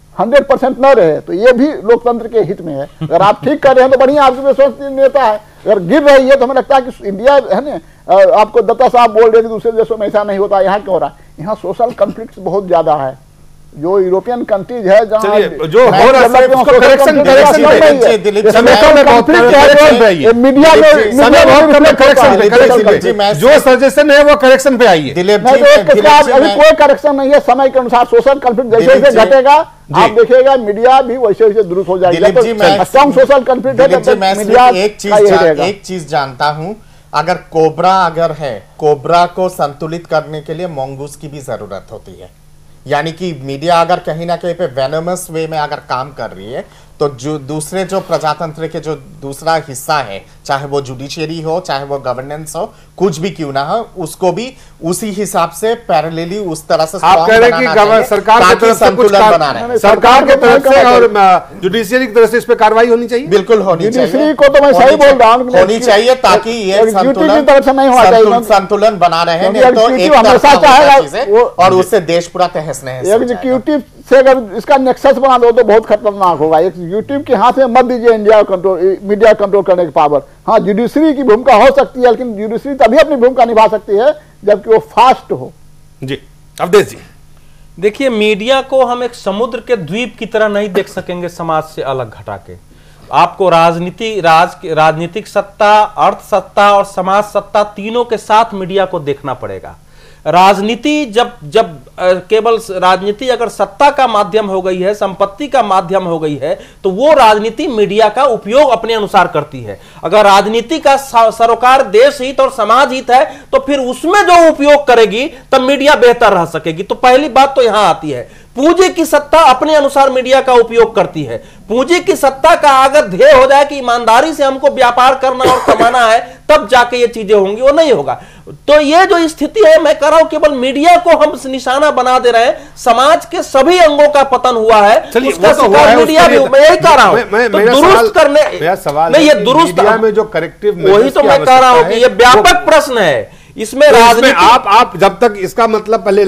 100% न रहे। तो ये भी लोकतंत्र के हित में है। अगर आप ठीक कर रहे हैं तो बढ़िया, आपकी विश्वसनीयता है। अगर गिर रही है तो हमें लगता है कि इंडिया है ना, आपको दत्ता साहब बोल रहे थे दूसरे देशों में ऐसा नहीं होता, यहाँ क्यों हो रहा है? यहाँ सोशल कॉन्फ्लिक्ट बहुत ज्यादा है। जो यूरोपियन कंट्रीज है जहाँ जो हो रहा है उसको करेक्शन जो सजेशन है वो करेक्शन पे आई है। अभी कोई करेक्शन नहीं है। समय के अनुसार सोशल कॉन्फ्लिक्ट जैसे जैसे घटेगा आप देखिएगा मीडिया भी वैसे वैसे दुरुस्त हो जाएगी। स्ट्रॉन्ग सोशल कॉन्फ्लिक्ट है। एक चीज जानता हूँ, अगर कोबरा अगर है, कोबरा को संतुलित करने के लिए मंगूस की भी जरूरत होती है। यानी कि मीडिया अगर कहीं ना कहीं पे वेनमस वे में अगर काम कर रही है तो जो दूसरे जो प्रजातंत्र के जो दूसरा हिस्सा है, चाहे वो जुडिशियरी हो, चाहे वो गवर्नेंस हो, कुछ भी क्यों ना हो, उसको भी उसी हिसाब से पैरेलली उस तरह से आप कह रहे हैं कि सरकार की तरफ से कुछ बना रहे हैं, सरकार की तरफ से और जुडिशियरी की तरफ से इस पे कार्रवाई होनी चाहिए। बिल्कुल होनी चाहिए, को तो मैं सही बोल रहा हूँ, होनी चाहिए ताकि ये संतुलन बना रहे और उससे देश पूरा तहस नहस। एग्जीक्यूटिव से अगर इसका नेक्सस बना दो तो बहुत खतरनाक होगा। एग्जीक्यूटिव के हाथ में मत दीजिए इंडिया कंट्रोल, मीडिया कंट्रोल करने की पावर। हाँ, जुडिशरी की भूमिका हो सकती है, लेकिन जुडिशरी तभी अपनी भूमिका निभा सकती है जबकि वो फास्ट हो। जी अवधेश जी, देखिए मीडिया को हम एक समुद्र के द्वीप की तरह नहीं देख सकेंगे समाज से अलग घटा के। आपको राजनीतिक सत्ता, अर्थ सत्ता और समाज सत्ता तीनों के साथ मीडिया को देखना पड़ेगा। राजनीति जब केवल राजनीति अगर सत्ता का माध्यम हो गई है, संपत्ति का माध्यम हो गई है, तो वो राजनीति मीडिया का उपयोग अपने अनुसार करती है। अगर राजनीति का सरोकार देश हित और समाज हित है तो फिर उसमें जो उपयोग करेगी तब मीडिया बेहतर रह सकेगी। तो पहली बात तो यहां आती है, पूंजी की सत्ता अपने अनुसार मीडिया का उपयोग करती है। पूंजी की सत्ता का अगर ध्येय हो जाए कि ईमानदारी से हमको व्यापार करना और कमाना है, तब जाके ये चीजें होंगी, वो नहीं होगा। तो ये जो स्थिति है, मैं कह रहा हूं केवल मीडिया को हम निशाना बना दे रहे हैं, समाज के सभी अंगों का पतन हुआ है, उसका शिकार मीडिया भी। मैं यही कह रहा हूं, तो दुरुस्त करने सवाल नहीं, ये दुरुस्त में जो करेक्टिव, वही तो मैं कह रहा हूं कि ये व्यापक प्रश्न है। इसमें तो राजनीति आप जब तक इसका मतलब पहले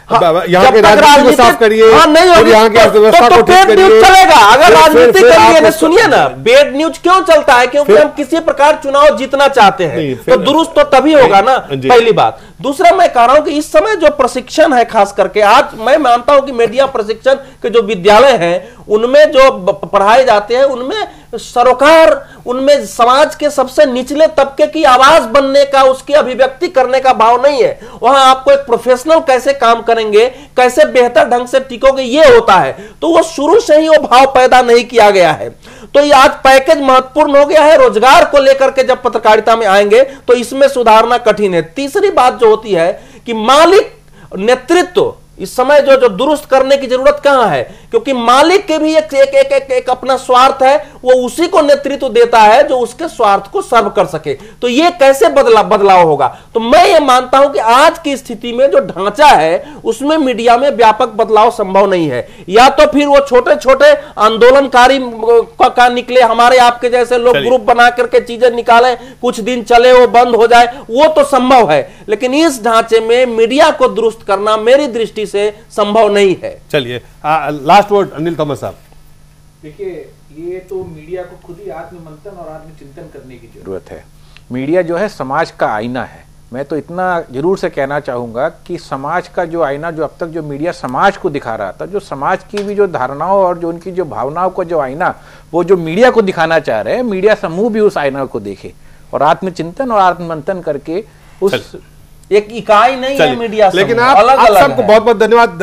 यहाँ के राजनीति को साफ करिए, नहीं होगी यहाँ की अर्थव्यवस्था को ठीक करिए, चलेगा। अगर राजनीति करिए, सुनिए ना, बेड न्यूज क्यों चलता है? क्योंकि हम किसी प्रकार चुनाव जीतना चाहते हैं, तो दुरुस्त तो तभी होगा ना, पहली बात। दूसरा मैं कह रहा हूं कि इस समय जो प्रशिक्षण है, खास करके आज मैं मानता हूं कि मीडिया प्रशिक्षण के जो विद्यालय हैं, उनमें जो पढ़ाए जाते हैं, उनमें सरोकार, उनमें समाज के सबसे निचले तबके की आवाज बनने का, उसकी अभिव्यक्ति करने का भाव नहीं है। वहां आपको एक प्रोफेशनल कैसे काम करेंगे, कैसे बेहतर ढंग से टिकोगे, ये होता है। तो वो शुरू से ही वो भाव पैदा नहीं किया गया है। तो ये आज पैकेज महत्वपूर्ण हो गया है। रोजगार को लेकर के जब पत्रकारिता में आएंगे तो इसमें सुधारना कठिन है। तीसरी बात जो होती है कि मालिक नेतृत्व इस समय जो दुरुस्त करने की जरूरत कहां है, क्योंकि मालिक के भी एक अपना स्वार्थ है, वो उसी को नेतृत्व देता है जो उसके स्वार्थ को सर्व कर सके। तो ये कैसे बदलाव होगा? तो मैं ये मानता हूं कि आज की स्थिति में जो ढांचा है उसमें मीडिया में व्यापक बदलाव संभव नहीं है। या तो फिर वो छोटे छोटे आंदोलनकारी का निकले, हमारे आपके जैसे लोग ग्रुप बना करके चीजें निकाले, कुछ दिन चले, वो बंद हो जाए, वो तो संभव है। लेकिन इस ढांचे में मीडिया को दुरुस्त करना मेरी दृष्टि से संभव नहीं है। चलिए लास्ट वर्ड अनिल थॉमस साहब। देखिए, ये तो मीडिया को खुद ही आत्ममंथन और आत्मचिंतन करने की जरूरत है। मीडिया जो है समाज का आईना है। मैं तो इतना जरूर से कहना चाहूंगा कि समाज का जो आईना, जो अब तक जो मीडिया समाज को दिखा रहा था, जो समाज की भी जो धारणाओं और जो उनकी जो भावनाओं को जो आईना, वो जो मीडिया को दिखाना चाह रहे हैं, मीडिया समूह भी उस आईना को देखे और आत्मचिंतन और आत्ममंथन करके उस एक इकाई नहीं है मीडिया, लेकिन आप सबको बहुत बहुत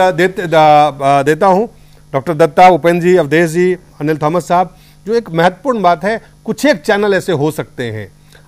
धन्यवाद देता हूं। डॉक्टर दत्ता, उपेंद्र जी, अवधेश जी, अनिल थॉमस साहब। जो एक महत्वपूर्ण बात है, कुछ एक चैनल ऐसे हो सकते हैं,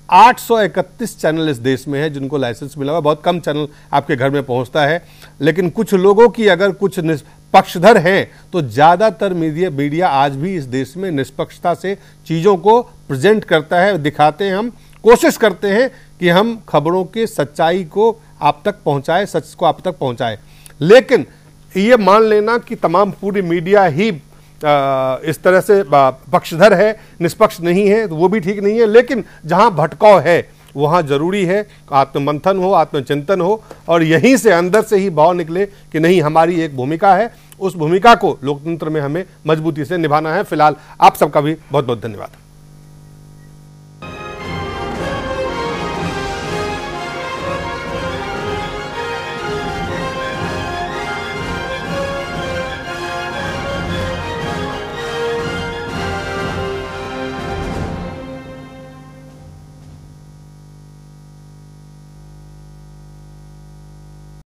831 चैनल इस देश में है जिनको लाइसेंस मिला हुआ। बहुत कम चैनल आपके घर में पहुंचता है, लेकिन कुछ लोगों की अगर कुछ पक्षधर हैं तो ज्यादातर मीडिया आज भी इस देश में निष्पक्षता से चीजों को प्रेजेंट करता है, दिखाते हैं। हम कोशिश करते हैं कि हम खबरों की सच्चाई को आप तक पहुंचाए, सच को आप तक पहुंचाए। लेकिन ये मान लेना कि तमाम पूरी मीडिया ही इस तरह से पक्षधर है, निष्पक्ष नहीं है, तो वो भी ठीक नहीं है। लेकिन जहां भटकाव है वहां जरूरी है आत्ममंथन हो, आत्मचिंतन हो, और यहीं से अंदर से ही भाव निकले कि नहीं, हमारी एक भूमिका है, उस भूमिका को लोकतंत्र में हमें मजबूती से निभाना है। फिलहाल आप सबका भी बहुत बहुत धन्यवाद।